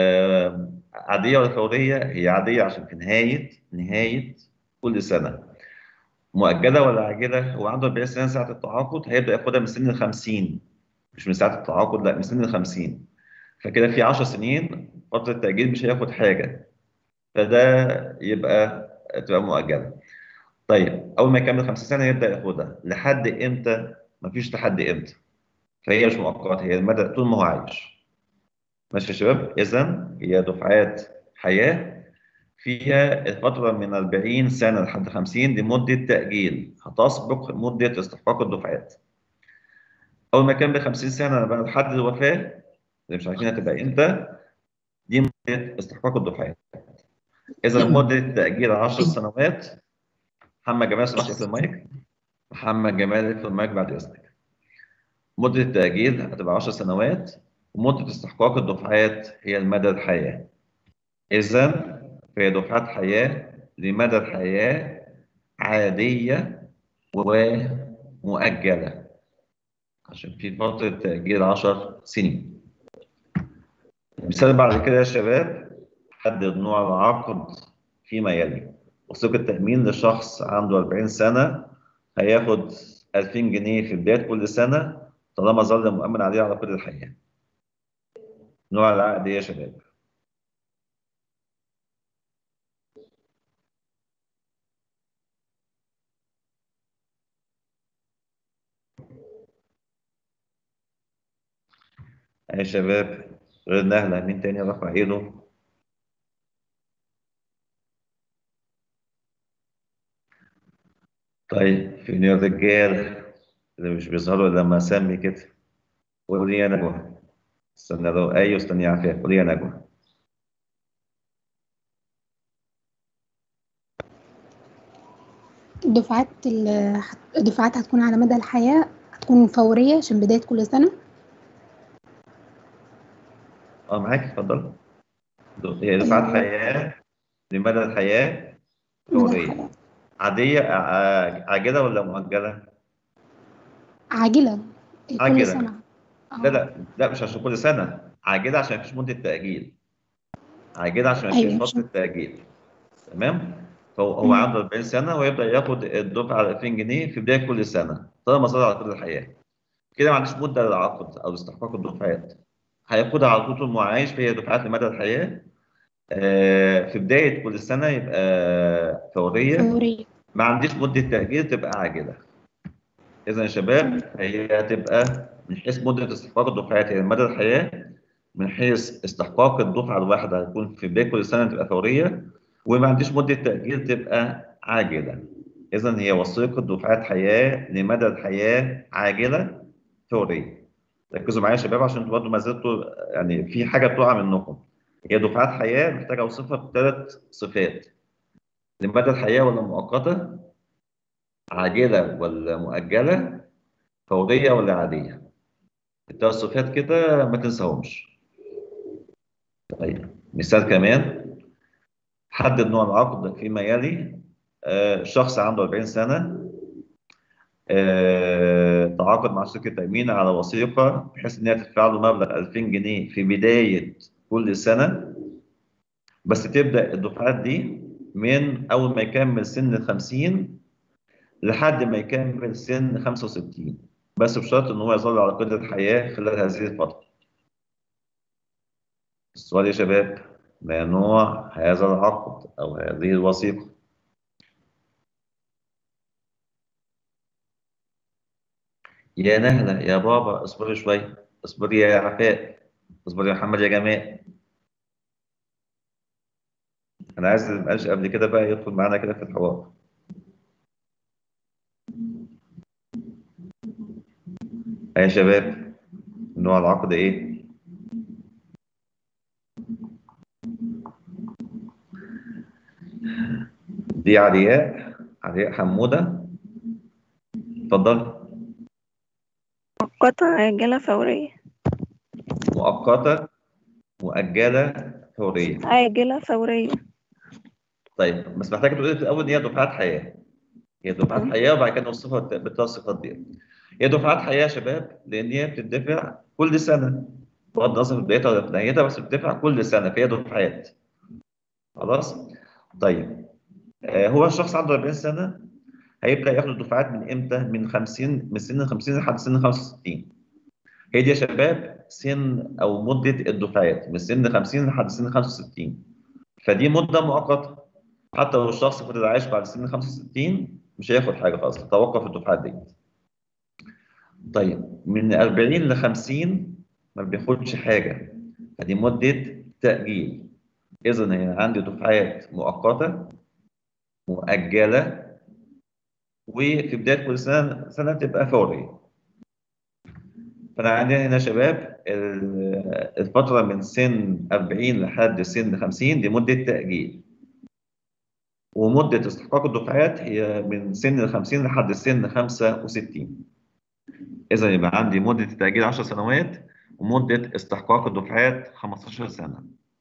عاديه ولا فوريه؟ هي عاديه عشان في نهايه كل سنه. مؤجله ولا عاجله؟ هو عنده 40 سنه ساعه التعاقد، هيبدا ياخدها من سن ال 50، مش من ساعه التعاقد، لا، من سن ال 50. فكده في 10 سنين فتره التاجيل مش هياخد حاجه، فده تبقى مؤجله. طيب، اول ما يكمل 50 سنه يبدا ياخدها لحد امتى؟ مفيش لحد امتى، فهي مش مؤقته، هي المدى طول ما هو عايش. ماشي يا شباب؟ اذا هي دفعات حياه فيها الفتره من 40 سنه لحد 50 لمده تاجيل هتسبق مده استحقاق الدفعات. اول ما يكمل 50 سنه بقى لحد الوفاه، اللي مش عارفين هتبقى امتى، دي مده استحقاق الدفعات. اذا مده التاجيل 10 سنوات. محمد جمال، سمحت في المايك. محمد جمال في المايك بعد اذنك. مدة التأجيل هتبقى 10 سنوات، ومدة استحقاق الدفعات هي المدى الحياة. إذا فهي دفعات حياة لمدى الحياة، عادية ومؤجلة، عشان في فترة تأجيل 10 سنين. مثال بعد كده يا شباب، حدد نوع العقد فيما يلي. وثيقة تأمين لشخص عنده 40 سنة، هياخد 2000 جنيه في بداية كل سنة طالما ظل مؤمن عليه على كل الحياة. نوع العقد ايه يا شباب؟ يا شباب غير نهلة، مين تاني رفع ايده؟ طيب، فين الرجال اللي مش بيظهروا إلا لما اسمي كده؟ قولي يا نجوى. استنى، لو ايوه استني يا عافية، قولي يا نجوى. الدفعات هتكون على مدى الحياة، هتكون فورية عشان بداية كل سنة. معاك، اتفضل. هي دفعات حياة لمدى الحياة، مدى الحياة فورية، عادية، عاجلة ولا مؤجلة؟ عاجلة كل عاجلة. سنة. لا لا لا، مش عشان كل سنة، عاجلة عشان مفيش مدة تأجيل. عاجلة عشان مفيش أيوة فترة تأجيل. تمام؟ فهو عنده 40 سنة ويبدأ ياخد الدفعة على 2000 جنيه في بداية كل سنة طالما صار على كل الحياة. كده ما عندوش مدة للعقد أو لاستحقاق الدفعات، هياخدها على طول ما هو عايش، فهي دفعات لمدى الحياة. في بداية كل سنة يبقى فورية، فورية. ما عنديش مدة تأجيل تبقى عاجلة. إذا يا شباب هي هتبقى من حيث مدة استحقاق الدفعات هي مدى الحياة، من حيث استحقاق الدفعة الواحدة هيكون في بداية كل سنة تبقى فورية، وما عنديش مدة تأجيل تبقى عاجلة. إذا هي وثيقة دفعات حياة لمدى الحياة، عاجلة، فورية. ركزوا معايا يا شباب عشان انتوا برضه ما زلتوا يعني في حاجة بتقع منكم. هي دفعات حياة محتاجة أوصفها بثلاث صفات: لمدى الحياة ولا مؤقتة، عاجلة ولا مؤجلة، فورية ولا عادية. الثلاث صفات كده ما تنساهمش. طيب، مثال كمان، حدد نوع العقد فيما يلي. شخص عنده 40 سنة، تعاقد مع شركة تأمين على وثيقة بحيث إنها تدفع له مبلغ 2000 جنيه في بداية كل سنة، بس تبدأ الدفعات دي من أول ما يكمل سن ال 50 لحد ما يكمل سن 65، بس بشرط ان هو يظل على قيد الحياه خلال هذه الفتره. السؤال يا شباب، ما نوع هذا العقد او هذه الوثيقه؟ يا نهله يا بابا اصبري شويه، اصبري يا عفاء، اصبري يا محمد يا جمال. انا عايز اللي مبقاش قبل كده بقى يدخل معانا كده في الحوار. يا شباب، نوع العقد ايه؟ دي علياء حموده، اتفضل. مؤقتة عاجلة فورية. مؤقته، مؤجله، فوريه. عاجلة فورية. طيب بس محتاج تقولي في الاول ان هي دفعات حياه. هي دفعات حياه وبعد كده نوصفها بالثلاث صفات دي. هي دفعات حياه يا شباب لان هي بتدفع كل سنه، بغض النظر في بدايتها ولا في نهايتها، بس بتدفع كل سنه فهي دفعات. خلاص؟ طيب هو الشخص عنده 40 سنه هيبدا ياخد الدفعات من امتى؟ من سن 50 لحد سن 65. هي دي يا شباب سن او مده الدفعات من سن 50 لحد سن 65. فدي مده مؤقته، حتى لو الشخص فضل عايش بعد سن 65 مش هياخد حاجه خالص، توقف الدفعات دي. طيب من 40 ل 50 ما بياخدش حاجه، فدي مده تاجيل. اذا هي عندي دفعات مؤقته، مؤجله، وفي بدايه كل سنه تبقى فوريه. فانا عندي هنا يا شباب الفتره من سن 40 لحد سن 50 دي مده تاجيل، ومده استحقاق الدفعات هي من سن 50 لحد سن 65. إذا يبقى عندي مدة التأجيل 10 سنوات، ومدة استحقاق الدفعات 15 سنة.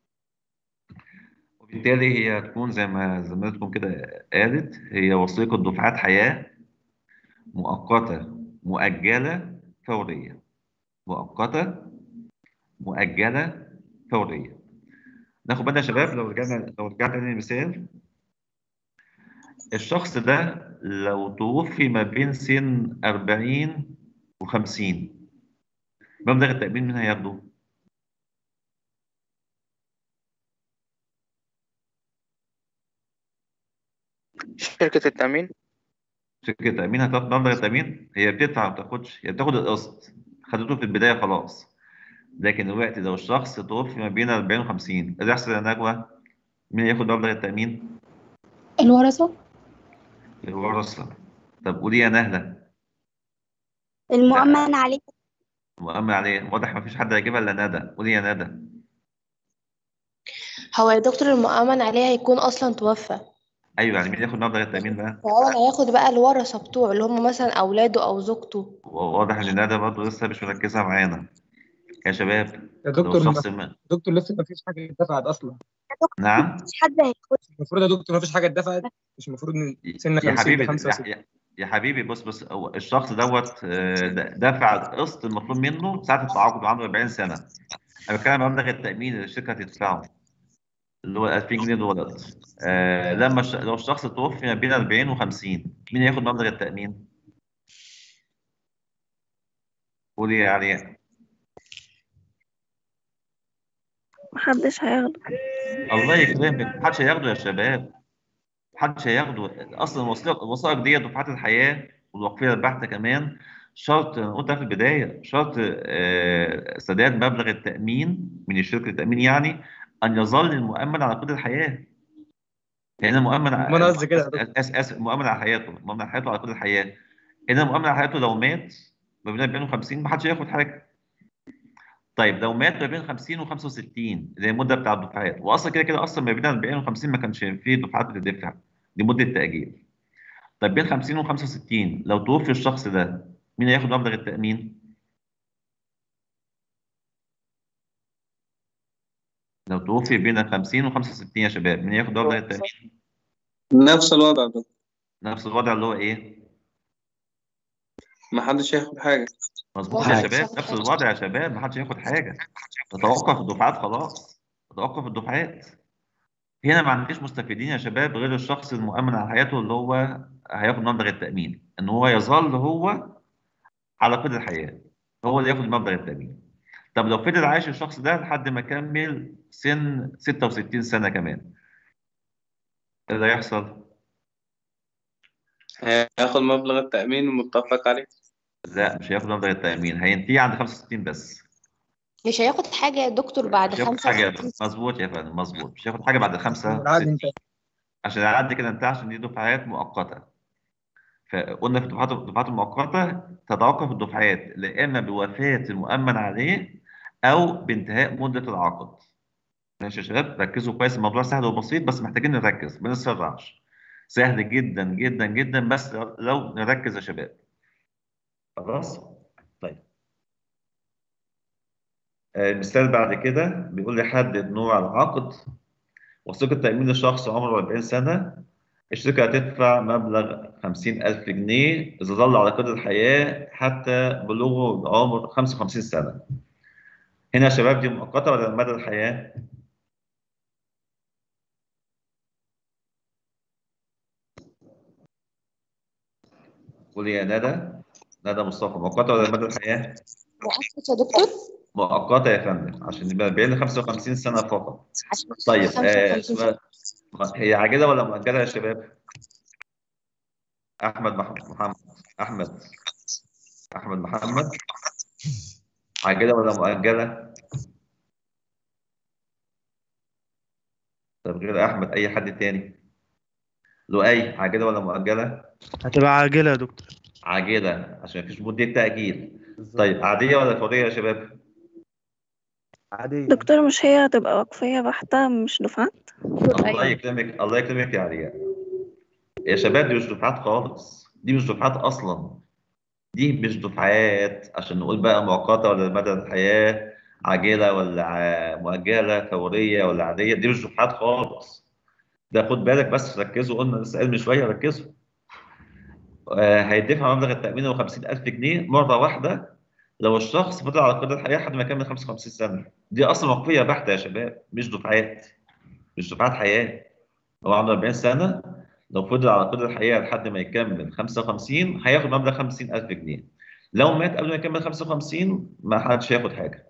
وبالتالي هي هتكون زي ما زميلتكم كده قالت، هي وثيقة دفعات حياة مؤقتة، مؤجلة، فورية. مؤقتة، مؤجلة، فورية. ناخد بالنا يا شباب، لو رجعنا تاني للمثال، الشخص ده لو توفي ما بين سن 40 و50، مبلغ التأمين مين هياخده؟ شركة التأمين. شركة التأمين هتاخد مبلغ التأمين، هي بتدفع ما بتاخدش، هي بتاخد القسط، خدته في البداية خلاص. لكن دلوقتي لو الشخص توفي ما بين 40 و 50 اللي يحصل يا نجوى؟ مين ياخد مبلغ التأمين؟ الورثة. الورثة. طب قولي يا نهلة. المؤمن عليه. المؤمن عليه، واضح ما فيش حد هيجيبها إلا ندى. قولي يا ندى. هو يا دكتور المؤمن عليه هيكون أصلا توفى، أيوه، يعني مين ياخد مبلغ التأمين بقى؟ فهو هياخد بقى الورثة بتوعه اللي هم مثلا أولاده أو زوجته. واضح إن ندى برضه لسه مش مركزة معانا. يا شباب يا لو دكتور الشخص ما... دكتور لسه ما فيش حاجة اتدفعت أصلا. نعم؟ مش حد هياخد. المفروض يا دكتور ما فيش حاجة اتدفعت، مش المفروض من سن يا 50 حبيبي ل 65. يا حبيبي بص هو الشخص دوت دفع القسط المطلوب منه ساعة التعاقد وعنده 40 سنة. أنا بتكلم عن مبلغ التأمين اللي الشركة هتدفعه اللي هو 2000 جنيه دولت. لو الشخص توفي ما بين 40 و 50 مين ياخد مبلغ التأمين؟ قولي يا علياء. محدش هياخده. الله يكرمك، محدش هياخده يا شباب، محدش هياخده. اصلا الوثائق دي دفعات الحياه والوقفيه البحته كمان شرط، انا قلتها في البدايه، شرط سداد مبلغ التامين من الشركه التامين، يعني ان يظل المؤمن على قيد الحياه. يعني المؤمن ما أنا قصدي كده يا دكتور. اسف المؤمن على حياته، المؤمن على حياته على قيد الحياه. ان المؤمن على حياته لو مات ما بين 40 و 50 ما حدش هياخد حاجه. طيب لو مات ما بين 50 و 65 زي المده بتاع الدفعات، واصلا كده كده اصلا ما بين 40 و 50 ما كانش فيه دفعات بتدفع، دي مده تاجيل. طيب بين 50 و 65 لو توفي الشخص ده مين هياخد مبلغ التأمين؟ لو توفي بين 50 و 65 يا شباب مين هياخد مبلغ التأمين؟ نفس الوضع ده. نفس الوضع اللي هو ايه؟ ما حدش ياخد حاجة. مظبوط يا شباب، نفس الوضع يا شباب، ما حدش هياخد حاجة. تتوقف الدفعات خلاص، تتوقف الدفعات. هنا ما عنديش مستفيدين يا شباب غير الشخص المؤمن على حياته اللي هو هياخد مبلغ التأمين، إن هو يظل هو على قيد الحياة، هو اللي ياخد مبلغ التأمين. طب لو فضل عايش الشخص ده لحد ما كمل سن 66 سنة كمان، إيه اللي هيحصل؟ هياخد مبلغ التأمين المتفق عليه. لا، مش هياخد مبلغ التأمين، هينتهي عند 65 بس. مش هياخد حاجة يا دكتور بعد مش هياخد حاجة، 65 مظبوط يا فندم، مظبوط، مش هياخد حاجة بعد العقد 65 انتهى. عشان العقد كده انتهى، عشان دي دفعات مؤقتة. فقلنا في الدفعات المؤقتة تتوقف الدفعات لا إما بوفاة المؤمن عليه أو بانتهاء مدة العقد. ماشي يا شباب، ركزوا كويس، الموضوع سهل وبسيط بس محتاجين نركز ما نتسرعش. سهل جدا جدا جدا بس لو نركز يا شباب. خلاص؟ طيب. المثال بعد كده بيقول لي حدد نوع العقد. وثيقة تأمين لشخص عمره 40 سنة. الشركة هتدفع مبلغ 50,000 جنيه إذا ظل على قيد الحياة حتى بلوغه بعمر 55 سنة. هنا يا شباب دي مؤقتة ولا مدى الحياة؟ قولي يا ندى. ندى مصطفى، مؤقتة ولا مدى الحياة؟ مؤقت يا دكتور؟ مؤقتة يا فندم، عشان يبقى بين 55 سنة فقط. عشان طيب 55 سنة. هي عاجلة ولا مؤجلة يا شباب؟ أحمد محمد أحمد محمد، عاجلة ولا مؤجلة؟ طب غير أحمد أي حد تاني؟ لؤي، عاجلة ولا مؤجلة؟ هتبقى عاجلة يا دكتور. عاجلة عشان مفيش مدة تأجيل. بالظبط. طيب عادية ولا فورية يا شباب؟ عادية. دكتور مش هي هتبقى وقفية بحتة مش دفعات؟ الله يكرمك، الله يكرمك يا علياء. يا شباب دي مش دفعات خالص، دي مش دفعات أصلا. دي مش دفعات عشان نقول بقى مؤقتة ولا مدى الحياة، عاجلة ولا مؤجلة، فورية ولا عادية، دي مش دفعات خالص. ده خد بالك بس، ركزوا، قلنا لسه قايل من شوية، ركزوا. هيدفع مبلغ التأمين هو 50,000 جنيه مرة واحدة لو الشخص فضل على قيد الحياة لحد ما يكمل 55 سنة. دي أصلا وقفية بحتة يا شباب، مش دفعات، مش دفعات حياة. هو عنده 40 سنة، لو فضل على قيد الحياة لحد ما يكمل 55 هياخد مبلغ 50,000 جنيه. لو مات قبل ما يكمل 55 ما حدش هياخد حاجة.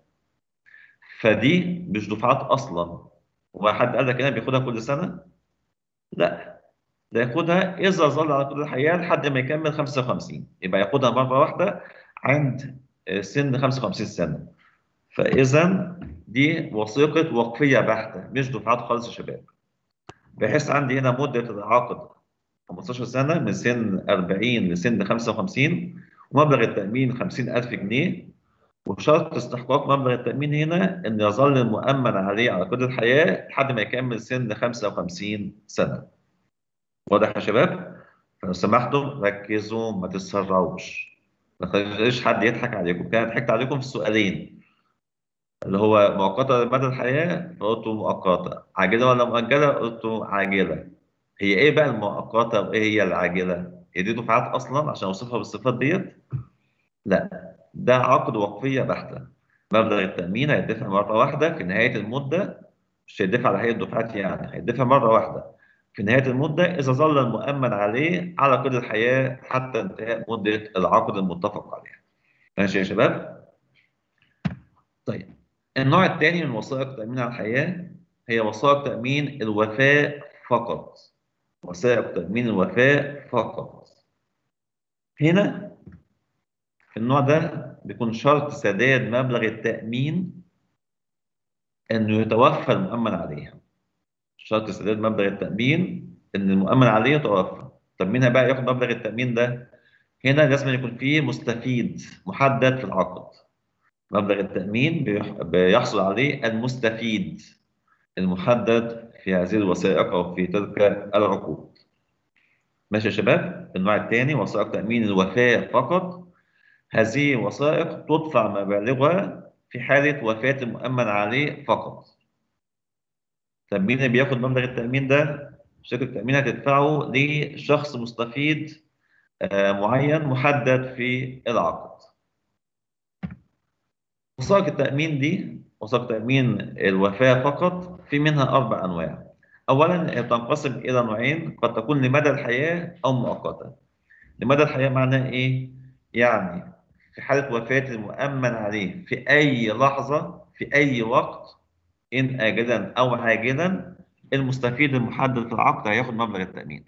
فدي مش دفعات أصلا. وحد قال لك هنا بياخدها كل سنة؟ لا، ده ياخدها إذا ظل على قيد الحياة لحد ما يكمل 55، يبقى ياخدها مرة واحدة عند سن 55 سنة. فإذا دي وثيقة وقفية بحتة، مش دفعات خالص يا شباب. بحيث عندي هنا مدة العقد 15 سنة من سن 40 لسن 55، ومبلغ التأمين 50,000 جنيه. وشرط استحقاق مبلغ التأمين هنا إن يظل المؤمن عليه على قيد الحياة لحد ما يكمل سن 55 سنة. واضح يا شباب؟ فلو سمحتم ركزوا ما تتسرعوش، ما تخليش حد يضحك عليكم. كان ضحكت عليكم في السؤالين اللي هو مؤقتة لمدى الحياة قلتوا مؤقتة، عاجلة ولا مؤجلة قلتوا عاجلة. هي إيه بقى المؤقتة وإيه هي العاجلة؟ هي دي دفعات أصلا عشان أوصفها بالصفات ديت؟ لا، ده عقد وقفية بحتة. مبلغ التأمين هيدفع مرة واحدة في نهاية المدة، مش هيدفع على هيئة دفعات، يعني هيدفع مرة واحدة في نهاية المدة إذا ظل المؤمن عليه على قيد الحياة حتى انتهاء مدة العقد المتفق عليها. ماشي يا شباب؟ طيب، النوع الثاني من وثائق تأمين على الحياة هي وثائق تأمين الوفاة فقط. وثائق تأمين الوفاة فقط. هنا النوع ده بيكون شرط سداد مبلغ التأمين إنه يتوفى المؤمن عليه. شرط سداد مبلغ التأمين إن المؤمن عليه يتوفى. طب مين بقى ياخد مبلغ التأمين ده؟ هنا لازم يكون فيه مستفيد محدد في العقد. مبلغ التأمين بيحصل عليه المستفيد المحدد في هذه الوثائق أو في تلك العقود. ماشي يا شباب؟ النوع الثاني وثائق تأمين الوفاة فقط. هذه وثائق تدفع مبالغها في حالة وفاة المؤمن عليه فقط. طب مين اللي بياخد مبلغ التأمين ده؟ شركة التأمين هتدفعه لشخص مستفيد معين محدد في العقد. وثائق التأمين دي، وثائق تأمين الوفاة فقط، في منها 4 أنواع. أولا تنقسم إلى نوعين، قد تكون لمدى الحياة أو مؤقتة. لمدى الحياة معناه إيه؟ يعني في حالة وفاة المؤمن عليه في أي لحظة في أي وقت، إن آجلا أو عاجلا، المستفيد المحدد في العقد هياخد مبلغ التأمين.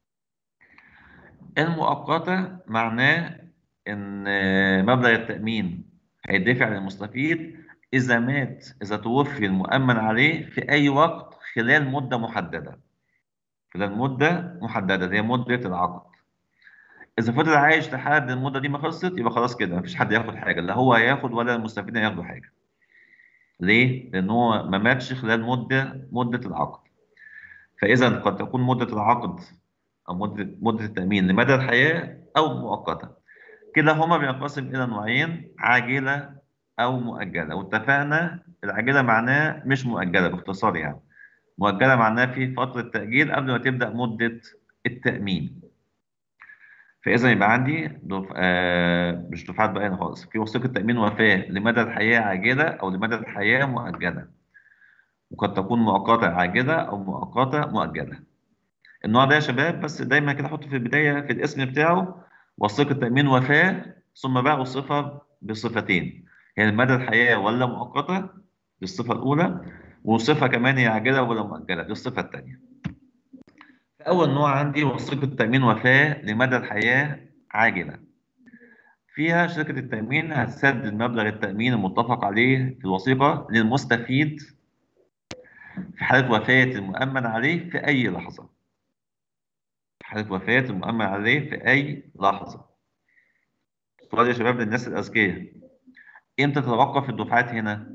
المؤقتة معناه إن مبلغ التأمين هيدفع للمستفيد إذا مات، إذا توفي المؤمن عليه في أي وقت خلال مدة محددة. خلال مدة محددة دي مدة العقد. إذا فضل عايش لحد المدة دي ما خلصت يبقى خلاص كده مفيش حد ياخد حاجة، لا هو هياخد ولا المستفيدين هياخدوا حاجة. ليه؟ لأن هو ما ماتش خلال مدة العقد. فإذا قد تكون مدة العقد أو مدة التأمين لمدى الحياة أو مؤقتة. كلاهما بينقسم إلى نوعين، عاجلة أو مؤجلة. واتفقنا العاجلة معناه مش مؤجلة باختصار يعني. مؤجلة معناه في فترة تأجيل قبل ما تبدأ مدة التأمين. فإذا يبقى عندي مش دفعات بقى هنا خالص، في وثيقة تأمين وفاة لمدى الحياة عاجلة أو لمدى الحياة مؤجلة. وقد تكون مؤقتة عاجلة أو مؤقتة مؤجلة. النوع ده يا شباب بس دايما كده حط في البداية في الاسم بتاعه وثيقة تأمين وفاة، ثم بقى وصفها بصفتين، يعني مدى الحياة ولا مؤقتة دي الصفة الأولى، وصفة كمان هي عاجلة ولا مؤجلة دي الصفة الثانية. أول نوع عندي وثيقة تأمين وفاة لمدى الحياة عاجلة. فيها شركة التأمين هتسدد مبلغ التأمين المتفق عليه في الوثيقة للمستفيد في حالة وفاة المؤمن عليه في أي لحظة. في حالة وفاة المؤمن عليه في أي لحظة. سؤال يا شباب للناس الأذكياء، إمتى تتوقف الدفعات هنا؟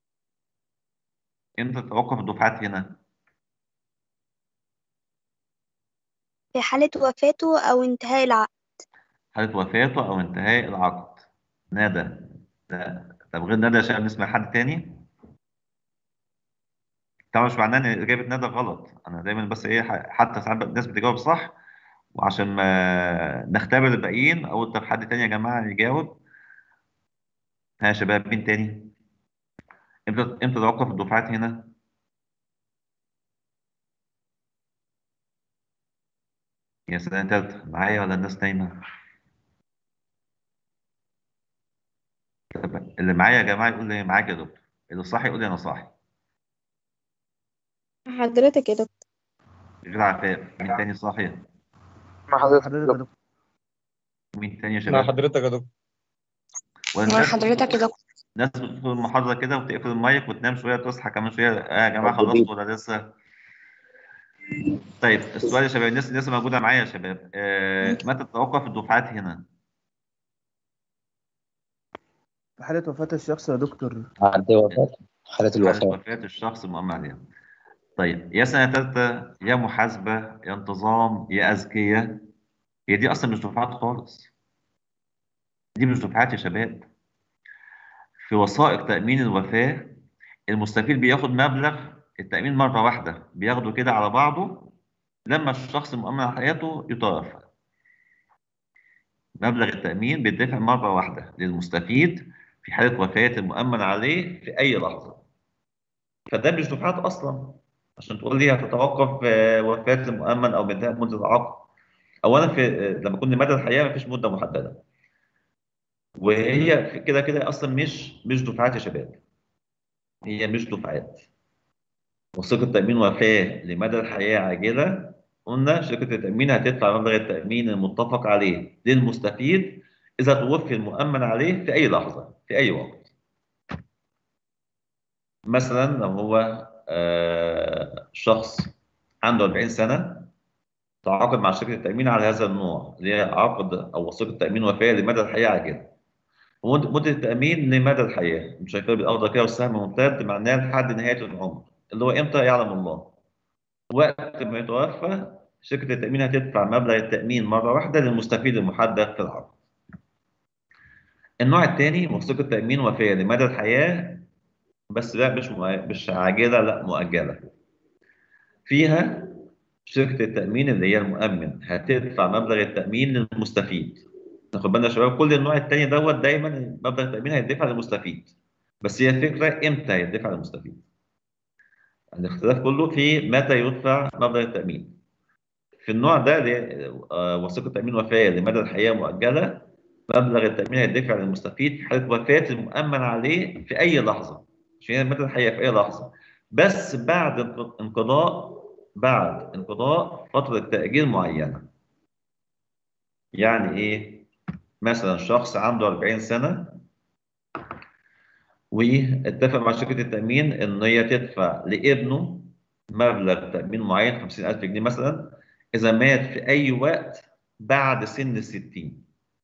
إمتى تتوقف الدفعات هنا؟ في حالة وفاته أو انتهاء العقد. حالة وفاته أو انتهاء العقد. ندى. لا. طب غير ندى يا شباب نسمع حد تاني؟ طبعا مش معناه إن إجابة ندى غلط، أنا دايما بس إيه حتى ساعات الناس بتجاوب صح، وعشان ما نختبر الباقيين أقول طب حد تاني يا جماعة يجاوب. ها يا شباب مين تاني؟ إمتى تتوقف الدفعات هنا؟ يا سنة تالتة معايا ولا الناس نايمة؟ طب اللي معايا يا جماعة يقول لي معاك يا دكتور، اللي صاحي يقول لي أنا صاحي. حضرتك يا دكتور. غير عفاف مين تاني صاحي؟ مع حضرتك يا دكتور. مين تاني يا مع شباب؟ حضرتك يا دكتور. مع والناس حضرتك يا دكتور. ناس بتدخل المحاضرة كده وتقفل المايك وتنام شوية تصحى كمان شوية. يا جماعة خلصتوا ولا لسه؟ طيب السؤال يا شباب الناس لسه موجودة معايا يا شباب، متى تتوقف الدفعات هنا؟ في حالة وفاة الشخص يا دكتور. عند وفاة حالة حالة الوفاة. وفاة الشخص المؤمن عليها. طيب يا سنة تالتة يا محاسبة يا انتظام يا أذكياء، هي دي أصلا مش دفعات خالص. دي مش دفعات يا شباب. في وثائق تأمين الوفاة المستفيد بياخد مبلغ التأمين مرة واحدة، بياخده كده على بعضه لما الشخص المؤمن على حياته يتوفى. مبلغ التأمين بيدفع مرة واحدة للمستفيد في حالة وفاة المؤمن عليه في أي لحظة. فده مش دفعات أصلا عشان تقول لي هتتوقف وفاة المؤمن أو بانتهاء مدة العقد. أولا في لما يكون لمدى الحياة مفيش مدة محددة، وهي كده كده أصلا مش دفعات يا شباب. هي مش دفعات. وثيقة تأمين وفاة لمدى الحياة عاجلة، قلنا شركة التأمين هتدفع مبلغ التأمين المتفق عليه للمستفيد إذا توفي المؤمن عليه في أي لحظة في أي وقت. مثلا لو هو شخص عنده 40 سنة تعاقد مع شركة التأمين على هذا النوع اللي هي عقد أو وثيقة تأمين وفاة لمدى الحياة عاجلة. مدة التأمين لمدى الحياة مش شايفها بالأخضر كده والسهم ممتد معناه لحد نهاية العمر اللي هو إمتى يعلم الله. وقت ما يتوفى شركة التأمين هتدفع مبلغ التأمين مرة واحدة للمستفيد المحدد في العقد. النوع الثاني وثيقة تأمين وفاة لمدى الحياة، بس لا مش عاجلة، لا مؤجلة. فيها شركة التأمين اللي هي المؤمن هتدفع مبلغ التأمين للمستفيد. ناخد بالنا يا شباب كل النوع الثاني دوت دايما مبلغ التأمين هيدفع للمستفيد، بس هي الفكرة امتى هيدفع للمستفيد. الاختلاف كله في متى يدفع مبلغ التأمين. في النوع ده وثيقة تأمين وفاة لمدى الحياة مؤجلة، مبلغ التأمين هيدفع للمستفيد في حالة وفاة المؤمن عليه في أي لحظة، عشان مدى الحياة في أي لحظة، بس بعد انقضاء فترة تأجيل معينة. يعني إيه؟ مثلا شخص عنده 40 سنة واتفق مع شركة التأمين إن هي تدفع لابنه مبلغ تأمين معين 50,000 جنيه مثلا إذا مات في أي وقت بعد سن ال60.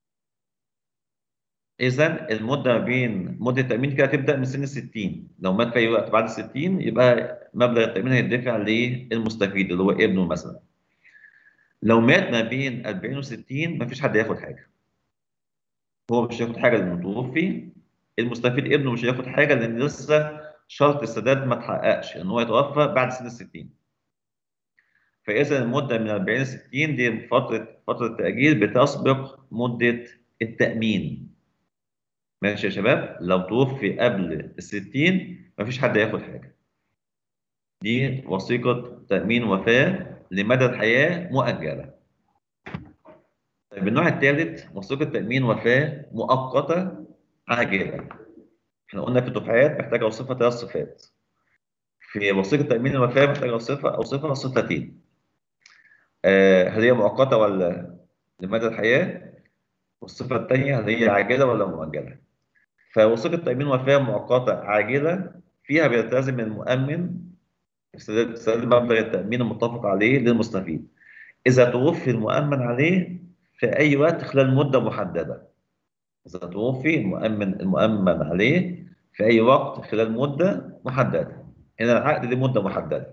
إذا المدة ما بين مدة التأمين كده تبدأ من سن ال60، لو مات في أي وقت بعد ال60 يبقى مبلغ التأمين هيدفع للمستفيد اللي هو ابنه مثلا. لو مات ما بين 40 و60 مفيش حد هياخد حاجة. هو مش هياخد حاجة لأنه توفي، المستفيد ابنه مش هياخد حاجة لأن لسه شرط السداد ما اتحققش إن هو يتوفى بعد سن ال60. فإذا المدة من 40 ل 60 دي فترة تأجيل بتسبق مدة التأمين. ماشي يا شباب؟ لو توفي قبل ال60 مفيش حد هياخد حاجة. دي وثيقة تأمين وفاة لمدى الحياة مؤجلة. طيب النوع الثالث وثيقة تأمين وفاة مؤقتة عاجلة. احنا قلنا في الدفعات محتاجة أوصفها 3 صفات. في وثيقة تأمين الوفاة محتاجة أوصفها صفتين. هل هي مؤقتة ولا لمدى الحياة؟ والصفة الثانية هل هي عاجلة ولا مؤجلة؟ فوثيقة تأمين وفاة مؤقتة عاجلة فيها بيلتزم المؤمن بسداد مبلغ التأمين المتفق عليه للمستفيد إذا توفي المؤمن عليه في أي وقت خلال مدة محددة. إذا توفي المؤمن عليه في أي وقت خلال مدة محددة. هنا العقد دي مدة محددة.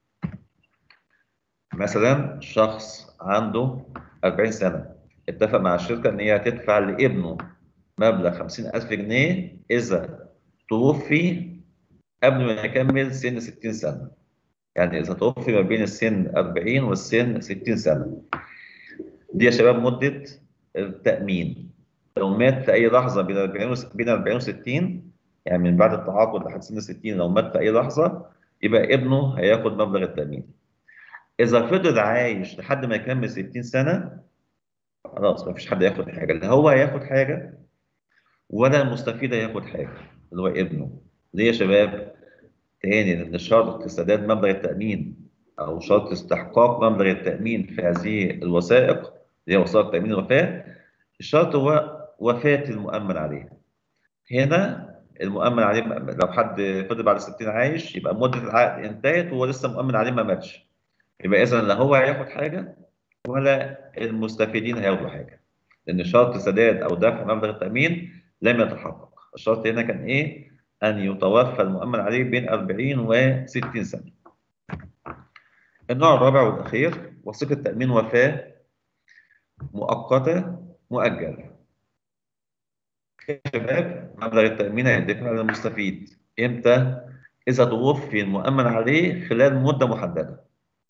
مثلا شخص عنده 40 سنة اتفق مع الشركة إن هي تدفع لابنه مبلغ 50,000 جنيه إذا توفي قبل ما يكمل سن 60 سنة. يعني إذا توفي ما بين السن 40 والسن 60 سنة. دي يا شباب مدة التأمين. لو مات في أي لحظة بين 40 و 60، يعني من بعد التعاقد لحد سن 60، لو مات في أي لحظة يبقى ابنه هياخد مبلغ التأمين. إذا فضل عايش لحد ما يكمل 60 سنة خلاص مفيش حد هياخد حاجة، لا هو هياخد حاجة ولا المستفيد هياخد حاجة اللي هو ابنه. ليه يا شباب؟ تاني لأن شرط سداد مبلغ التأمين أو شرط استحقاق مبلغ التأمين في هذه الوثائق اللي هي وثائق تأمين الوفاة، الشرط هو وفاة المؤمن عليه. هنا المؤمن عليه لو حد فضل بعد 60 عايش يبقى مدة العقد انتهت وهو لسه مؤمن عليه ما ماتش. يبقى إذا لا هو هياخد حاجة ولا المستفيدين هياخدوا حاجة. لأن شرط سداد أو دفع مبلغ التأمين لم يتحقق. الشرط هنا كان إيه؟ أن يتوفى المؤمن عليه بين 40 و 60 سنة. النوع الرابع والأخير وثيقة تأمين وفاة مؤقتة مؤجلة. يا شباب مبلغ التأمين هيدفع للمستفيد إمتى؟ إذا توفي المؤمن عليه خلال مدة محددة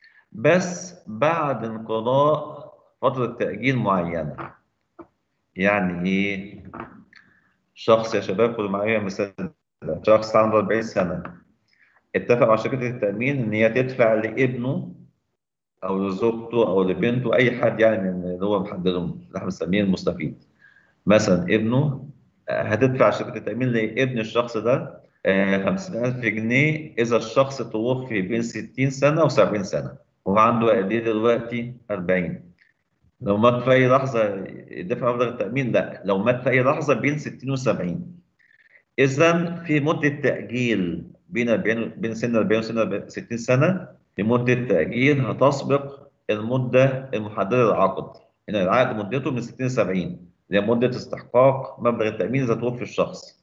بس بعد انقضاء فترة تأجيل معينة. يعني إيه؟ شخص يا شباب خدوا معايا مثال، شخص عنده 40 سنة اتفق مع شركة التأمين إن هي تدفع لابنه أو لزوجته أو لبنته أي حد يعني من اللي هو محددهم اللي احنا بنسميه المستفيد. مثلا ابنه هتدفع شركة التأمين لابن الشخص ده 50,000 جنيه إذا الشخص توفي بين 60 سنة و 70 سنة وهو عنده قد إيه دلوقتي؟ 40. لو مات في أي لحظة يدفع مبلغ التأمين؟ لا، لو مات في أي لحظة بين 60 و 70. إذا في مدة تأجيل بين سن 40 وسن 60 سنة، في مدة تأجيل هتسبق المدة المحددة للعقد. هنا العقد مدته من 60 ل 70 اللي هي مدة استحقاق مبلغ التأمين إذا توفي الشخص.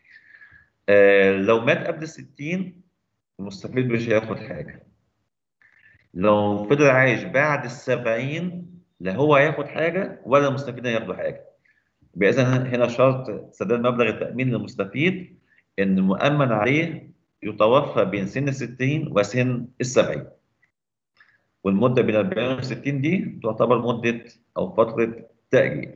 لو مات قبل 60 المستفيد مش هياخد حاجة. لو فضل عايش بعد 70 لا هو هياخد حاجة ولا المستفيد هياخدوا حاجة. إذا هنا شرط سداد مبلغ التأمين للمستفيد إن المؤمن عليه يتوفى بين سن 60 وسن 70. والمدة بين 40 و 60 دي تعتبر مدة أو فترة تأجيل.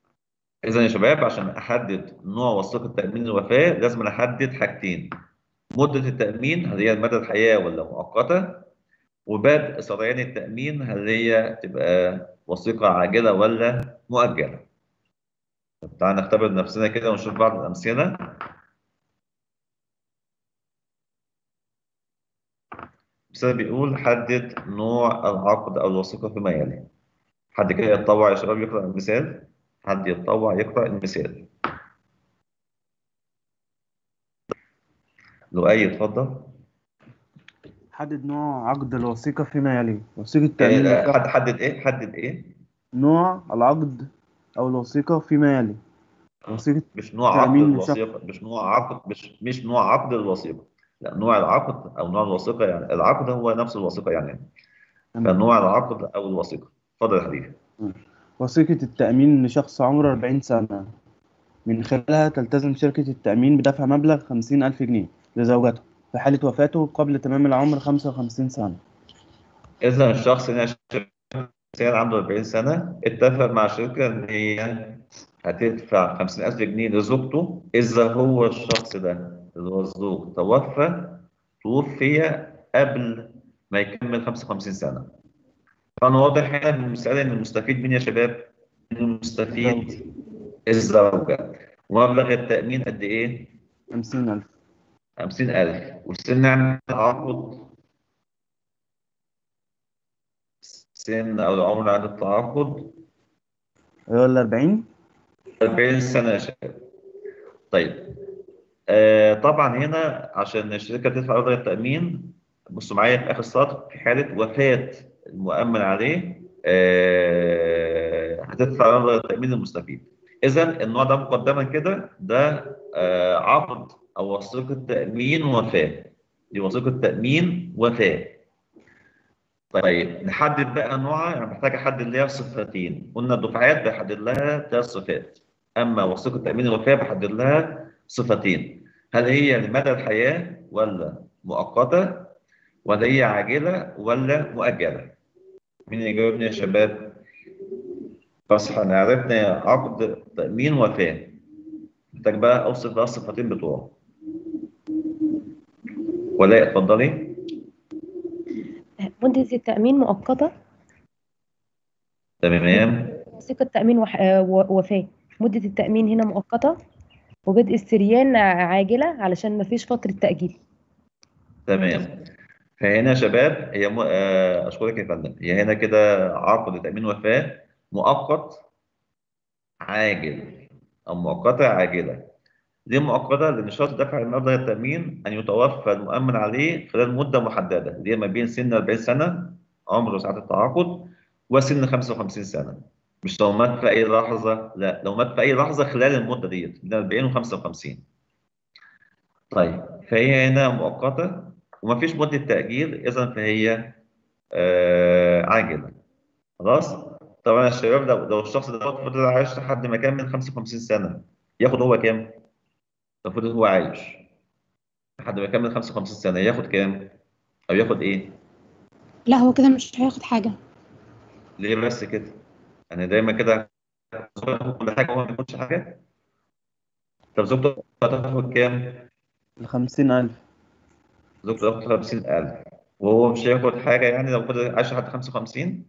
إذا يا شباب عشان أحدد نوع وثيقة تأمين الوفاة لازم أحدد حاجتين. مدة التأمين هل هي مدى الحياة ولا مؤقتة؟ وبدء سريان التأمين هل هي تبقى وثيقة عاجلة ولا مؤجلة؟ طب تعالى نختبر نفسنا كده ونشوف بعض الأمثلة. مثال بيقول حدد نوع العقد أو الوثيقة فيما يلي. حد كده يتطوع يا شباب يقرأ المثال؟ حد يتطوع يقرأ المثال؟ لؤي اتفضل. حدد نوع عقد الوثيقة فيما يلي. وثيقة تأمين لشخص. حدد إيه؟ حدد إيه؟ نوع العقد أو الوثيقة فيما يلي. وثيقة مش نوع عقد تأمين لشخص. الوثيقة، مش نوع عقد، مش نوع عقد الوثيقة، لا نوع العقد أو نوع الوثيقة، يعني العقد هو نفس الوثيقة يعني. فنوع العقد أو الوثيقة. اتفضل يا حبيبي. وثيقة التأمين لشخص عمره 40 سنة من خلالها تلتزم شركة التأمين بدفع مبلغ 50,000 جنيه لزوجته في حالة وفاته قبل تمام العمر 55 سنة. إذا الشخص هنا إنسان عنده 40 سنة اتفق مع شركة إن هي هتدفع 50,000 جنيه لزوجته إذا هو الشخص ده اللي هو الزوج توفي قبل ما يكمل 55 سنة. كان واضح هنا من المثال إن المستفيد مين يا شباب؟ المستفيد الزوجة. ومبلغ التأمين قد إيه؟ 50,000. 50,000. والسن عند التعاقد، سن أو العمر عند التعاقد ولا 40 سنة يا شباب. طيب طبعا هنا عشان الشركة تدفع مبلغ التأمين، بصوا معايا في آخر سطر، في حالة وفاة المؤمن عليه هتدفع مبلغ التأمين للمستفيد. إذا النوع ده مقدما كده ده عقد أو وثيقة تأمين وفاة. دي وثيقة تأمين وفاة. طيب نحدد بقى نوعها، يعني محتاج أحدد ليها صفتين. قلنا الدفعات بحدد لها 3 صفات، أما وثيقة تأمين الوفاة بحدد لها صفتين. هل هي لمدى الحياة ولا مؤقتة؟ ولا هي عاجلة ولا مؤجلة؟ مين يجاوبني يا شباب؟ بس احنا عرفنا عقد تأمين وفاة، محتاج بقى أوصف بقى الصفتين بتوعه. ولا اتفضلي. مدة التأمين مؤقتة. تمام. وثيقة تأمين وفاة. مدة التأمين هنا مؤقتة، وبدء السريان عاجلة علشان مفيش فترة تأجيل. تمام. فهنا يا شباب هي أشكرك يا فندم، هي هنا كده عقد تأمين وفاة مؤقت عاجل أو مؤقتة عاجلة. ليه مؤقتة؟ لأن شرط دفع مبلغ التأمين أن يتوفى المؤمن عليه خلال مدة محددة، اللي هي ما بين سن 40 سنة عمر ساعة التعاقد وسن 55 سنة. مش لو مات في أي لحظة، لا، لو مات في أي لحظة خلال المدة ديت بين 40 و 55. طيب فهي هنا مؤقتة ومفيش مدة تأجيل، إذا فهي عاجلة. خلاص؟ طبعا يا شباب لو الشخص ده فضل عايش لحد ما كان من 55 سنة ياخد هو كام؟ المفروض هو عايش لحد ما يكمل 55 سنة ياخد كام؟ أو ياخد إيه؟ لا هو كده مش هياخد حاجة. ليه بس كده؟ يعني دايما كده ياخد كل حاجة وهو ما ياخدش حاجة؟ طب زوجته هتاخد كام؟ 50,000. زوجته هتاخد 50,000 وهو مش هياخد حاجة يعني لو فضل عايش لحد 55؟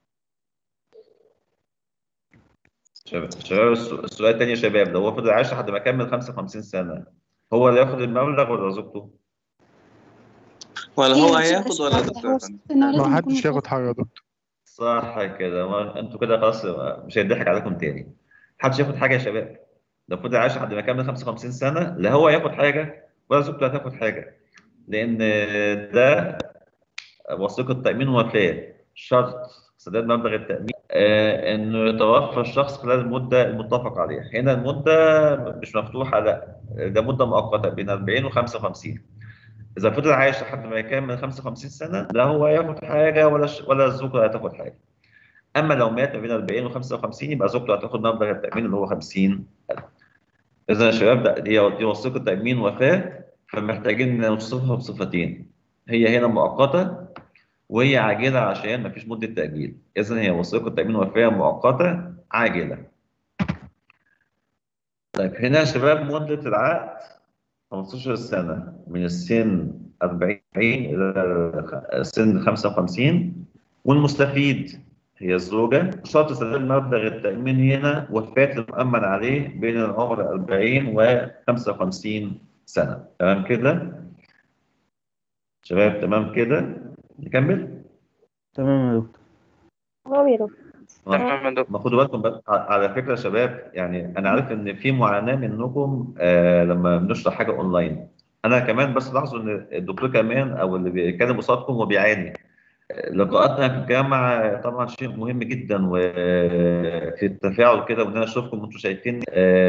شباب السؤال التاني يا شباب، لو هو فضل عايش لحد ما كمل 55 سنة هو اللي ياخد المبلغ ولا زوجته؟ ولا هو هياخد ولا دكتور؟ ما حدش ياخد حاجة يا دكتور. صح كده، انتوا كده خلاص مش هيضحك عليكم تاني. محدش ياخد حاجة يا شباب. لو فضل عايش لحد ما كمل 55 سنة لا هو ياخد حاجة ولا زوجته هتاخد حاجة، لأن ده وثيقة تأمين وفاة، شرط سداد مبلغ التأمين إنه يتوفى الشخص خلال المدة المتفق عليها. هنا المدة مش مفتوحة، لا ده مدة مؤقتة بين 40 و 55. إذا فضل عايش لحد ما يكمل 55 سنة لا هو ياخد حاجة ولا الزوجة هتاخد حاجة. أما لو مات ما بين 40 و 55 يبقى زوجته هتاخد مبلغ التأمين اللي هو 50,000. إذا يا شباب دي وثيقة تأمين وفاة، فمحتاجين نوصفها بصفتين. هي هنا مؤقتة وهي عاجلة عشان مفيش مدة تأجيل، إذا هي وثيقة تأمين وفاة مؤقتة عاجلة. طيب هنا يا شباب مدة العقد 15 سنة من السن 40 إلى السن 55، والمستفيد هي الزوجة. شرط سداد مبلغ التأمين هنا وفاة المؤمن عليه بين العمر 40 و 55 سنة. تمام كده؟ شباب تمام كده؟ نكمل؟ تمام يا دكتور. تمام يا دكتور. تمام يا دكتور. ما خدوا بالكم بقى على فكرة يا شباب، يعني أنا عارف إن في معاناة منكم لما بنشرح حاجة أونلاين. أنا كمان بس لاحظوا إن الدكتور كمان أو اللي بيتكلم قصادكم هو بيعاني. لقاءاتنا في الجامعة طبعا شيء مهم جدا، وفي التفاعل كده وإن أنا أشوفكم وأنتم شايفين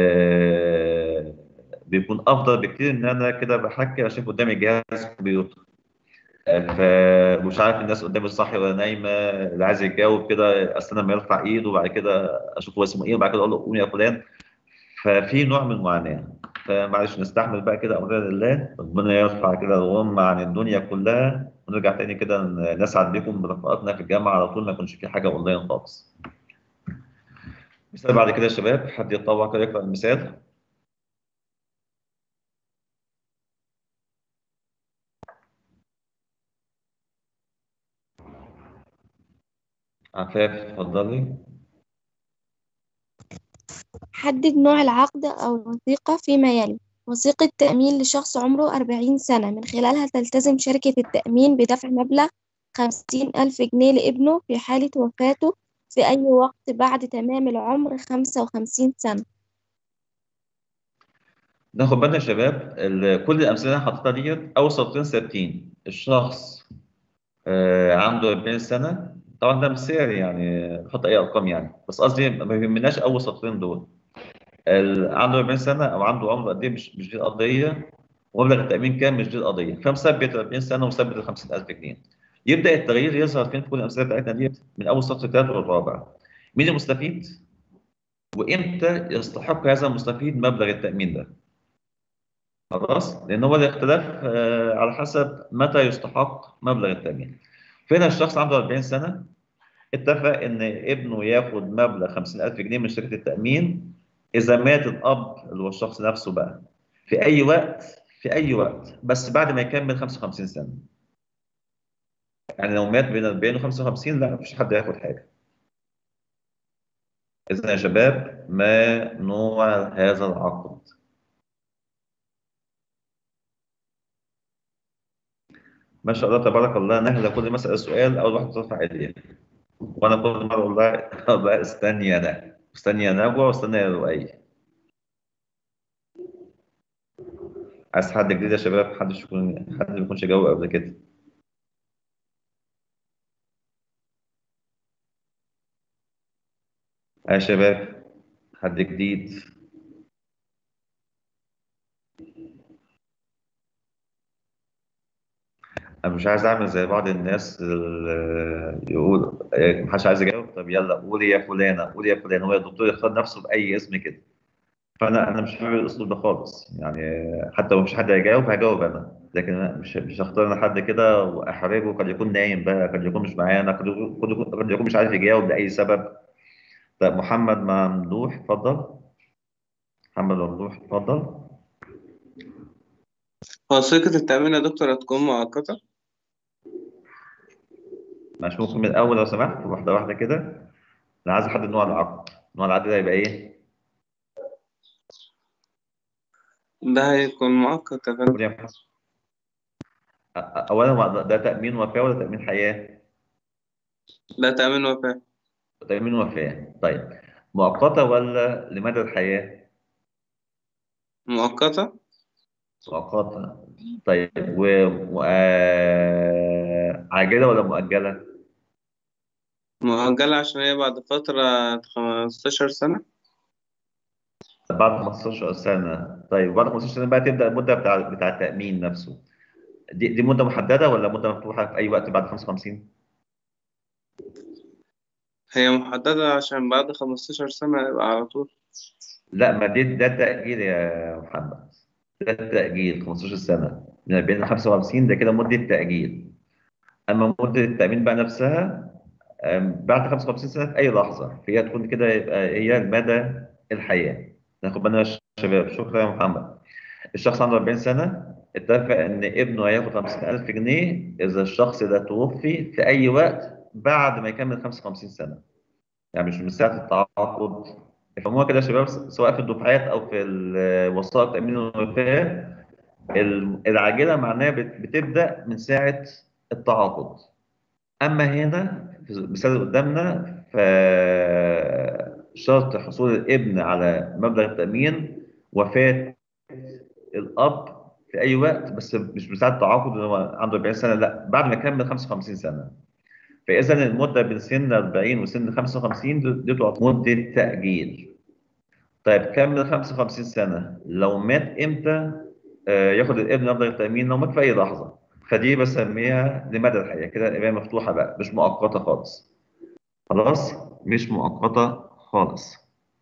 بيكون أفضل بكتير إن أنا كده بحكي أشوف قدامي جهاز كمبيوتر. فمش عارف الناس قدامي صاحي ولا نايمه، اللي عايز يجاوب كده استنى ما يرفع ايده وبعد كده اشوف هو اسمه ايه وبعد كده اقول له قوم يا فلان. ففي نوع من المعاناه، فمعلش نستحمل بقى كده امر الله، ربنا يرفع كده الغمه عن الدنيا كلها ونرجع تاني كده نسعد بكم بلقاءاتنا في الجامعه على طول، ما يكونش في حاجه اونلاين خالص. مثال بعد كده يا شباب، حد يتطوع كده يقرا المثال. عفاف اتفضلي. حدد نوع العقد أو الوثيقة فيما يلي: وثيقة تأمين لشخص عمره 40 سنة من خلالها تلتزم شركة التأمين بدفع مبلغ 50,000 جنيه لابنه في حالة وفاته في أي وقت بعد تمام العمر 55 سنة. ناخد بالنا يا شباب، كل الامثله اللي انا حاططها ديت اول سطرين ثابتين. الشخص عنده 40 سنة، طبعا ده مثال يعني نحط أي أرقام يعني، بس قصدي ما يهمناش أول سطرين دول. عنده 40 سنة أو عنده عمر قد إيه مش دي القضية، ومبلغ التأمين كام مش دي القضية، فمثبت 40 سنة ومثبت ال 50,000 جنيه. يبدأ التغيير يظهر فين في كل الأمثلة بتاعتنا ديت من أول سطر الثالث والرابع. مين المستفيد؟ وإمتى يستحق هذا المستفيد مبلغ التأمين ده؟ خلاص؟ لأن هو الاختلاف على حسب متى يستحق مبلغ التأمين. فهنا الشخص عنده 40 سنة اتفق ان ابنه ياخد مبلغ 50,000 جنيه من شركه التامين اذا مات الاب اللي هو الشخص نفسه بقى في اي وقت، في اي وقت بس بعد ما يكمل 55 سنه. يعني لو مات بين 40 و 55 لا مفيش حد هياخد حاجه. اذا يا شباب ما نوع هذا العقد؟ ما شاء الله تبارك الله، نهله كل مساله سؤال اول واحد ترفع ايديها، وانا كل مره والله بقى استني انا استني يا نجوى واستني يا لؤي. عايز حد جديد يا شباب، حد ما يكونش جاوب قبل كده. يا شباب حد جديد؟ انا مش عايز اعمل زي بعض الناس اللي يقول محدش عايز يجاوب، طب يلا قولي يا فلانه قولي يا فلان، هو الدكتور يختار نفسه باي اسم كده. فانا مش حابب الاسلوب ده خالص يعني. حتى لو مش حد هيجاوب هجاوب انا، لكن أنا مش هختار انا حد كده واحرجه. قد يكون نايم بقى، قد يكون مش معانا، قد يكون مش عارف يجاوب لاي سبب. طب محمد ممدوح اتفضل. محمد ممدوح اتفضل. وثيقة التأمين يا دكتور هتكون مؤقتة؟ مش ممكن من الاول لو سمحت واحده واحده كده؟ انا عايز احدد نوع العقد. نوع العقد ده يبقى ايه؟ ده هيكون مؤقت يا فندم. قول يا محمد. اولا ده تامين وفاه ولا تامين حياه؟ ده تأمين وفاة. تامين وفاه. طيب مؤقته ولا لمدى الحياه؟ مؤقتة. مؤقته. طيب عاجله ولا مؤجله؟ مؤجلة عشان هي بعد فترة 15 سنة. بعد 15 سنه. طيب بعد 15 سنه بقى تبدا المده بتاع التامين نفسه. دي مده محدده ولا مده مفتوحه في اي وقت بعد 55؟ هي محددة عشان بعد 15 سنة يبقى على طول. لا ما ده التاجيل يا محمد. ده التاجيل 15 سنه من 40 ل 55 ده كده مده تاجيل. اما مده التامين بقى نفسها بعد 55 سنه في اي لحظه، فهي تكون كده يبقى هي مدى الحياه. ناخد بالنا يا شباب. شكرا يا محمد. الشخص عنده 40 سنة اتفق إن ابنه هياخد 50,000 جنيه إذا الشخص ده توفي في أي وقت بعد ما يكمل 55 سنة. يعني مش من ساعة التعاقد. يفهموها كده يا شباب، سواء في الدفعات أو في وثائق تأمين الوفاة. العاجلة معناها بتبدأ من ساعة التعاقد. أما هنا في المثال اللي قدامنا فشرط حصول الابن على مبلغ التأمين وفاة الأب في أي وقت، بس مش من ساعة التعاقد اللي هو عنده 40 سنة، لا بعد ما يكمل 55 سنة. فإذا المدة بين سن 40 وسن 55 دي تعتبر مدة تأجيل. طيب كمل 55 سنة، لو مات إمتى ياخد الابن مبلغ التأمين؟ لو مات في أي لحظة. فدي بسميها لمدى الحياة، كده القراية مفتوحة بقى، مش مؤقتة خالص. خلاص، مش مؤقتة خالص.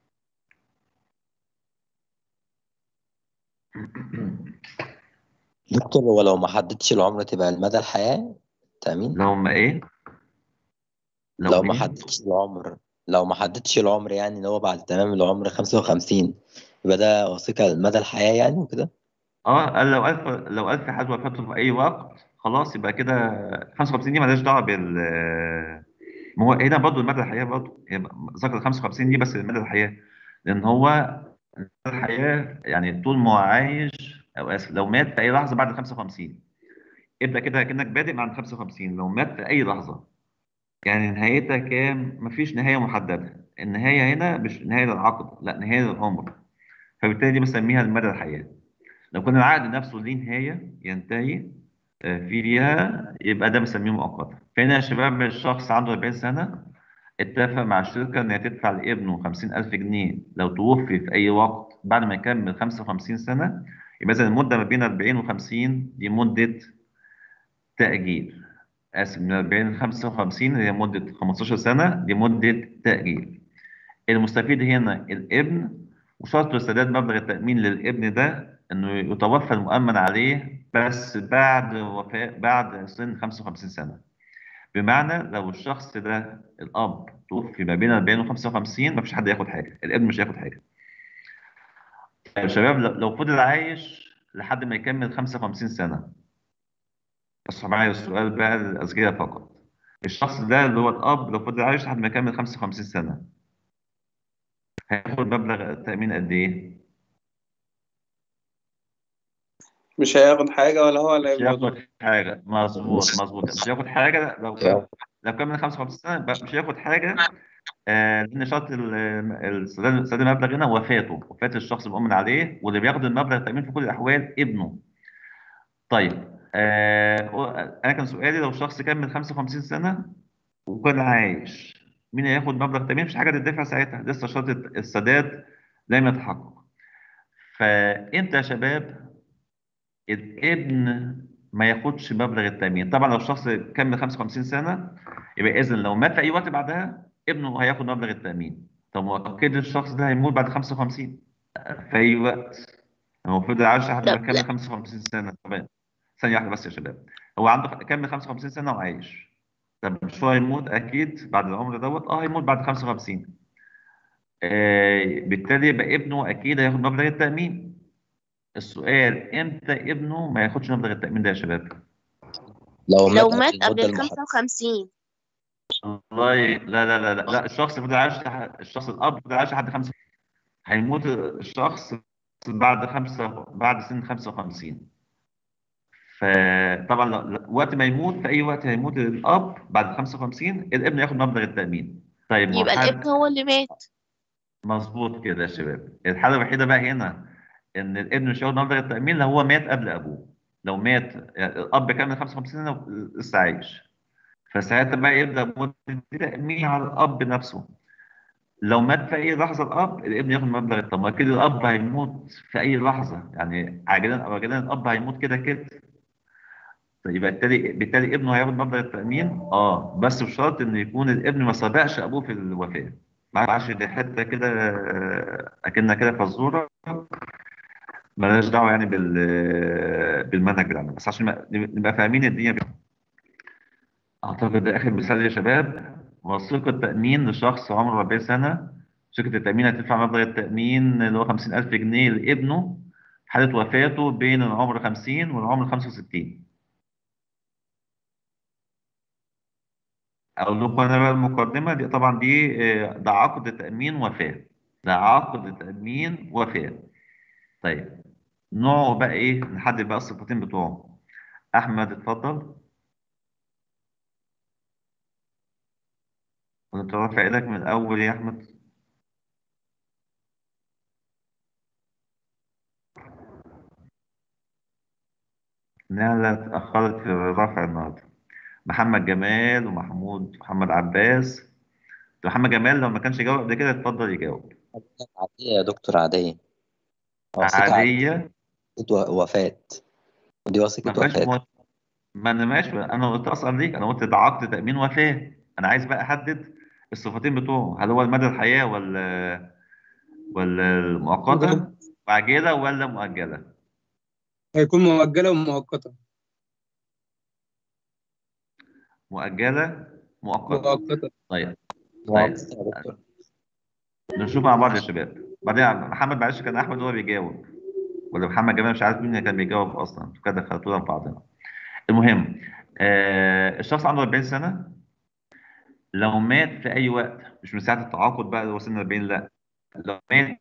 دكتور هو لو ما حددتش العمر تبقى المدى الحياة تأمين؟ لو ما إيه؟ لو ما حددتش العمر، لو ما حددتش العمر يعني اللي هو بعد تمام العمر 55 يبقى ده وثيقة مدى الحياة يعني وكده؟ قال لو ألف حد وفاته في أي وقت خلاص يبقى كده 55 دي مالهاش دعوة ما هو هنا برضه المدى الحياة برضه ذكر 55 دي بس المدى الحياة، لأن هو مدى الحياة يعني طول ما هو عايش، أو آسف لو مات في أي لحظة بعد 55 ابدأ كده كأنك بادئ مع 55. لو مات في أي لحظة يعني نهايتها كام؟ مفيش نهاية محددة. النهاية هنا مش نهاية للعقد، لا نهاية للعمر. فبالتالي دي بسميها المدى الحياة. لو كان العقد نفسه ليه نهاية ينتهي في ليها يبقى ده بسميه مؤقتا. فهنا يا شباب الشخص عنده 40 سنة اتفق مع الشركة إن هي تدفع لابنه 50,000 جنيه لو توفي في أي وقت بعد ما يكمل 55 سنة. يبقى إذا المدة ما بين 40 و 50 دي مدة تأجيل. آسف، من 40 ل 55 هي مدة 15 سنة، دي مدة تأجيل. المستفيد هنا الابن، وشرط سداد مبلغ التأمين للابن ده إنه يتوفى المؤمن عليه بس بعد وفاة بعد سن 55 سنة. بمعنى لو الشخص ده الأب توفي ما بين 40 و 55 مفيش حد ياخد حاجة، الابن مش هياخد حاجة. يا شباب لو فضل عايش لحد ما يكمل 55 سنة، بس معايا السؤال بقى للأذكياء فقط، الشخص ده اللي هو الأب لو فضل عايش لحد ما يكمل 55 سنة هياخد مبلغ التأمين قد إيه؟ مش هياخد حاجة ولا هو ولا مش ابنه؟ هياخد حاجة. مظبوط مش هياخد حاجة. لو كمل 55 سنة مش هياخد حاجة. لأن شرط سداد المبلغ هنا وفاة الشخص المؤمن عليه، واللي بياخد المبلغ التأمين في كل الأحوال ابنه. طيب أنا كان سؤالي لو شخص كمل 55 سنة وكان عايش مين هياخد مبلغ التأمين؟ مفيش حاجة تدفع ساعتها، لسه شرط السداد لم يتحقق. فإمتى يا شباب الابن ما ياخدش مبلغ التأمين؟ طبعا لو الشخص كمل 55 سنة يبقى إذن لو مات في أي وقت بعدها ابنه هياخد مبلغ التأمين. طب مؤكد الشخص ده هيموت بعد 55 في أي وقت؟ هو المفروض عايش لحد ما يكمل 55 سنة. طبعا ثانية واحدة بس يا شباب، هو عنده كمل 55 سنة وعايش، طب مش هو هيموت أكيد بعد العمر دوت؟ هيموت بعد 55. بالتالي يبقى ابنه أكيد هياخد مبلغ التأمين. السؤال امتى ابنه ما ياخدش مبلغ التأمين ده يا شباب؟ لو مات قبل ال 55. والله لا الشخص فضل عايش الشخص الاب فضل عايش لحد 5 هيموت الشخص بعد سن 55. فطبعا وقت ما يموت في اي وقت هيموت الاب بعد 55 الابن ياخد مبلغ التأمين. طيب يبقى الابن هو اللي مات. مظبوط كده يا شباب. الحالة الوحيدة بقى هنا ان الابن مش هياخد مبلغ التأمين لو هو مات قبل ابوه. لو مات يعني الاب كان 55 سنة لسه عايش، فساعتها بقى يبدأ مدة تأمين على الاب نفسه. لو مات في اي لحظه الاب الابن ياخد مبلغ التأمين. اكيد الاب هيموت في اي لحظه، يعني عاجلا او اجلا الاب هيموت كده كده. يبقى بالتالي ابنه هياخد مبلغ التأمين بس بشرط ان يكون الابن ما سبقش ابوه في الوفاه. معلش دي حته كده اكنها كده فزوره مالهاش دعوه يعني بالمنهج بتاعنا، بس عشان نبقى فاهمين الدنيا. اعتقد ده اخر مثال يا شباب. وثيقه تأمين لشخص عمره 40 سنه، شركه التأمين هتدفع مبلغ التأمين اللي هو 50,000 جنيه لابنه حالة وفاته بين العمر 50 والعمر 65. أقول لكم أنا بقى المقدمة دي، طبعا دي ده عقد تأمين وفاة. ده عقد تأمين وفاة. طيب نوعه بقى إيه؟ نحدد بقى الصفتين بتوعه. أحمد اتفضل. كنت رافع إيدك من الأول يا أحمد. نهلة اتأخرت في الرفع النهاردة. محمد جمال محمد عباس. محمد جمال لو ما كانش يجاوب قبل كده اتفضل يجاوب. عادية يا دكتور، عادية. وثيقة عادية. وفاة، ودي ما وثيقة فيهاش وفاة. ما انا ماشي، انا قلت اصلا ليك، انا قلت ده عقد تأمين وفاة. انا عايز بقى احدد الصفتين بتوعه، هل هو المدى الحياة ولا المؤقتة، عاجلة ولا مؤجلة؟ هيكون مؤجلة ومؤقتة. مؤجلة مؤقتة. مؤقتة. طيب مؤقتة يا دكتور. نشوف مع بعض يا شباب. بعدين محمد معلش، كان احمد هو بيجاوب ولا محمد جمال؟ مش عارف مين اللي كان بيجاوب اصلا، كده خدتونا في بعضنا. المهم الشخص عنده 40 سنة، لو مات في اي وقت، مش من ساعة التعاقد بقى اللي هو سن 40، لا، لو مات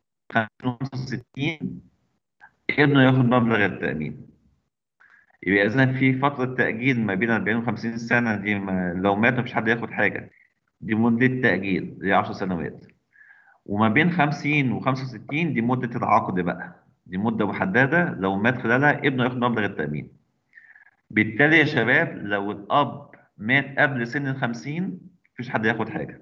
65 ابنه ياخد مبلغ التأمين. يبقى إذا في فترة تأجيل ما بين 40 و 50 سنة دي، لو مات مفيش حد ياخد حاجة. دي مدة تأجيل، دي 10 سنوات. وما بين 50 و 65 دي مدة العقد بقى، دي مدة محددة لو مات خلالها ابنه ياخد مبلغ التأمين. بالتالي يا شباب لو الأب مات قبل سن ال 50 مفيش حد ياخد حاجة.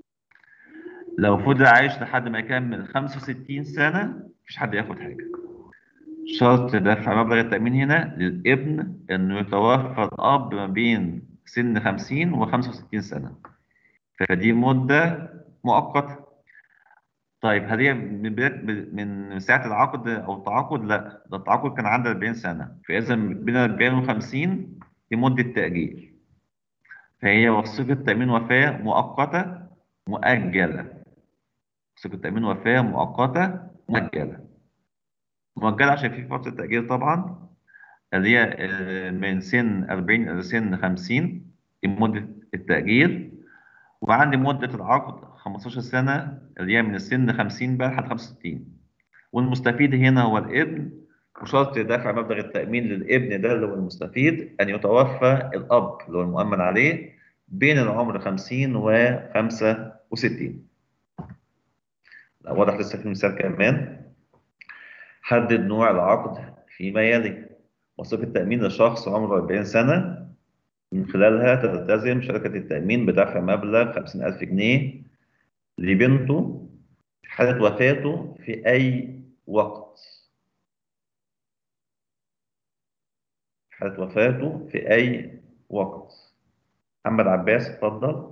لو فضل عايش لحد ما يكمل 65 سنة مفيش حد ياخد حاجة. شرط دفع مبلغ التأمين هنا للابن إنه يتوفى الأب ما بين سن 50 و 65 سنة، فدي مدة مؤقتة. طيب هل هي من ساعة العقد أو التعاقد؟ لا، ده التعاقد كان عنده 40 سنة، فإذا بين 40 و 50 دي مدة تأجيل، فهي وثيقة تأمين وفاة مؤقتة مؤجلة. وثيقة تأمين وفاة مؤقتة مؤجلة. مؤجلة عشان في فترة تأجيل طبعا، اللي هي من سن 40 إلى سن 50 دي مدة التأجيل. وعندي مدة العقد 15 سنة اللي هي من السن 50 بقى لحد 65. والمستفيد هنا هو الابن، وشرط دفع مبلغ التأمين للابن ده اللي هو المستفيد أن يتوفى الأب اللي هو المؤمن عليه بين العمر 50 و 65. لا واضح لسه في مثال كمان. حدد نوع العقد فيما يلي. وثيقة تأمين لشخص عمره 40 سنة من خلالها تلتزم شركة التأمين بدفع مبلغ 50,000 جنيه لبنته في حالة وفاته في أي وقت. في حالة وفاته في أي وقت. محمد عباس اتفضل.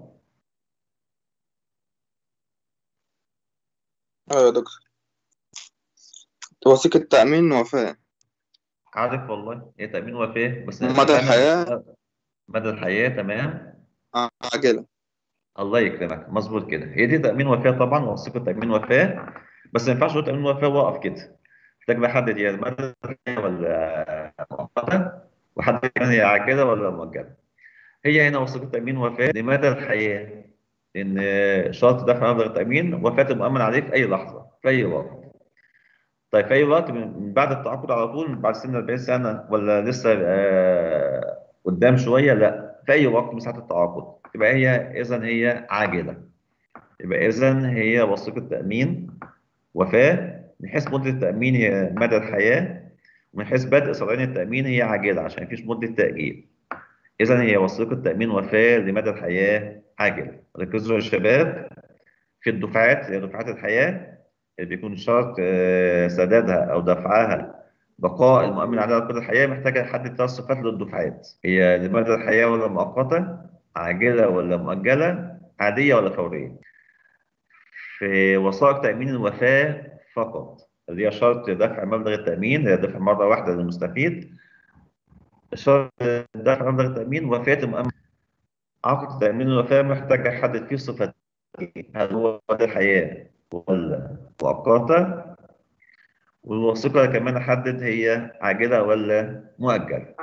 يا دكتور، وثيقة تأمين وفاة. عارف والله هي تأمين وفاة، بس مدى الحياة. مدى الحياة تمام. عاجلة. الله يكرمك، مظبوط كده، هي دي تأمين وفاة طبعا، وثيقة تأمين وفاة. بس ما ينفعش تقول تأمين وفاة واقف كده، محتاج بحدد هي مدى الحياة ولا مؤقتة، وحدد كمان هي عاجلة ولا مؤجلة. هي هنا وثيقة تأمين وفاة لمدى الحياة، إن شرط دفع مبلغ التأمين وفاة المؤمن عليه في أي لحظة في أي وقت. طيب في أي وقت من بعد التعاقد على طول، من بعد سن 40 سنة، ولا لسه قدام شوية؟ لا، في أي وقت من ساعة التعاقد. يبقى هي إذا هي عاجلة. يبقى إذا هي وثيقة تأمين وفاة، من حيث مدة التأمين هي مدى الحياة، ومن حيث بدء صلاحية التأمين هي عاجلة عشان مفيش مدة تأجيل. إذا هي وثيقة تأمين وفاة لمدى الحياة عاجلة. ركزوا يا شباب في الدفعات، هي دفعات الحياة اللي بيكون شرط سدادها أو دفعها بقاء المؤمن عليها طول الحياة، محتاجة نحدد 3 صفات للدفعات. هي لمدى الحياة ولا مؤقتة؟ عاجلة ولا مؤجلة؟ عادية ولا فورية؟ في وثائق تأمين الوفاة فقط اللي هي شرط دفع مبلغ التأمين، هي دفع مرة واحدة للمستفيد. شرط دفع مبلغ التأمين وفاة المؤمن. عقد تأمين الوفاة محتاج أحدد فيه صفتين، هل هو مدى الحياة ولا مؤقتة، والوثيقة كمان أحدد هي عاجلة ولا مؤجلة.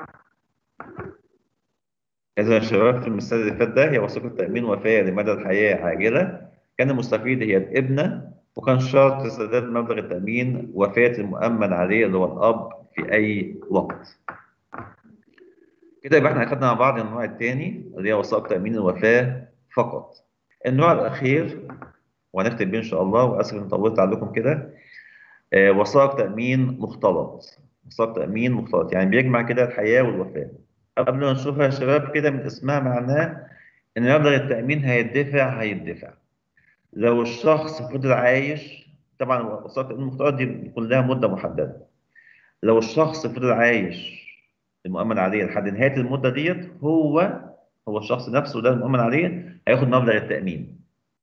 إذا يا شباب في المثال اللي فات ده هي وثيقة تأمين وفاة لمدى الحياة عاجلة، كان المستفيد هي الابنة، وكان شرط سداد مبلغ التأمين وفاة المؤمن عليه اللي هو الأب في أي وقت. كده يبقى احنا أخدنا مع بعض النوع الثاني اللي هي وثائق تأمين الوفاة فقط. النوع الأخير وهنختم بيه إن شاء الله، وآسف إن طولت عليكم كده، وثائق تأمين مختلط. وثائق تأمين مختلط يعني بيجمع كده الحياة والوفاة. قبل ما نشوفها يا شباب كده من اسمها معناه إن مبلغ التأمين هيدفع لو الشخص فضل عايش. طبعا وثائق التأمين المختلط دي بيكون لها مدة محددة. لو الشخص فضل عايش المؤمن عليه لحد نهاية المدة ديت، هو الشخص نفسه ده المؤمن عليه هياخد مبلغ التأمين.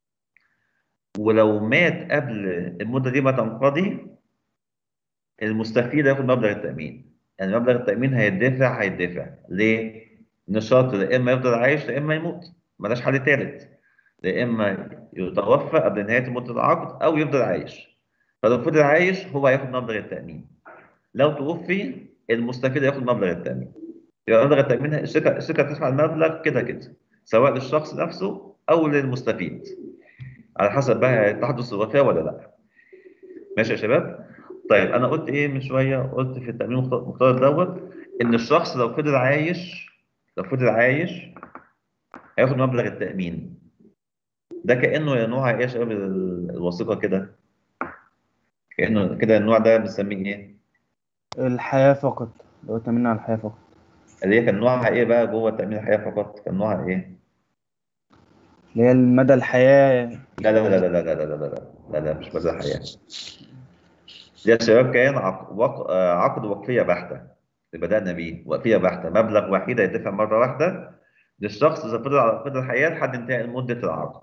ولو مات قبل المدة دي ما تنقضي، المستفيد هياخد مبلغ التأمين. يعني مبلغ التأمين هيدفع ليه؟ إن الشرط يا إما يفضل عايش يا إما يموت، ملاش حل تالت. يا إما يتوفى قبل نهاية مدة العقد أو يفضل عايش. فلو فضل عايش هو هياخد مبلغ التأمين. لو توفي المستفيد هياخد مبلغ التأمين. يبقى مبلغ التأمين الشركة هتدفع المبلغ كده سواء للشخص نفسه أو للمستفيد على حسب بقى تحدث الوفاة ولا لأ. ماشي يا شباب؟ طيب أنا قلت إيه من شوية؟ قلت في التأمين المختلط دوت إن الشخص لو فضل عايش هياخد مبلغ التأمين. ده كأنه يا نوع إيه يا شباب الوثيقة كده؟ كأنه كده النوع ده بنسميه إيه؟ الحياة فقط، لو تأمين على الحياة فقط. اللي هي كان نوعها إيه بقى جوه تأمين الحياة فقط؟ كان نوعها إيه؟ اللي هي المدى الحياة. لا مش مدى الحياة. دي يا شباب كان عقد وقفية بحتة اللي بدأنا بيه، وقفية بحتة مبلغ وحيد هيدفع مرة واحدة للشخص إذا فضل على قيد الحياة لحد انتهاء مدة العقد.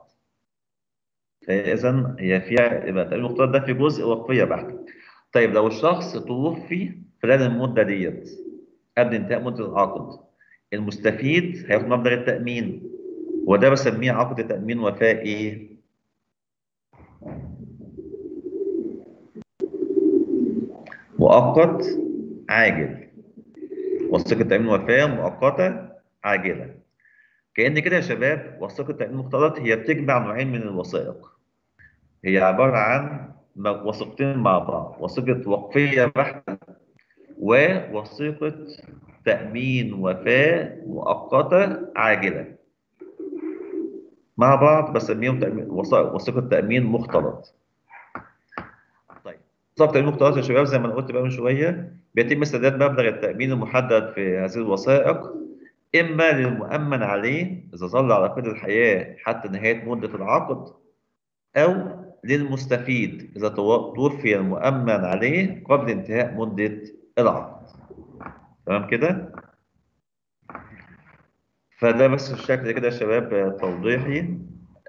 فإذا هي فيها يبقى التأمين المختلط ده في جزء وقفية بحتة. طيب لو الشخص توفي خلال المدة ديت قبل انتهاء مدة العقد، المستفيد هياخد مبلغ التأمين، وده بسميه عقد تأمين وفاة إيه؟ مؤقت عاجل. وثيقة تأمين وفاة مؤقتة عاجلة. كأن كده يا شباب وثيقة تأمين مختلط هي بتجمع نوعين من الوثائق. هي عبارة عن وثيقتين مع بعض، وثيقة وقفية بحتة ووثيقة تأمين وفاة مؤقتة عاجلة. مع بعض بسميهم وثيقة تأمين مختلط. طيب وثيقة تأمين مختلط يا شباب زي ما أنا قلت بقى من شوية بيتم سداد مبلغ التأمين المحدد في هذه الوثائق إما للمؤمن عليه إذا ظل على قيد الحياة حتى نهاية مدة العقد، أو للمستفيد إذا توفي المؤمن عليه قبل انتهاء مدة العقد. تمام كده؟ فده بس الشكل كده يا شباب توضيحي.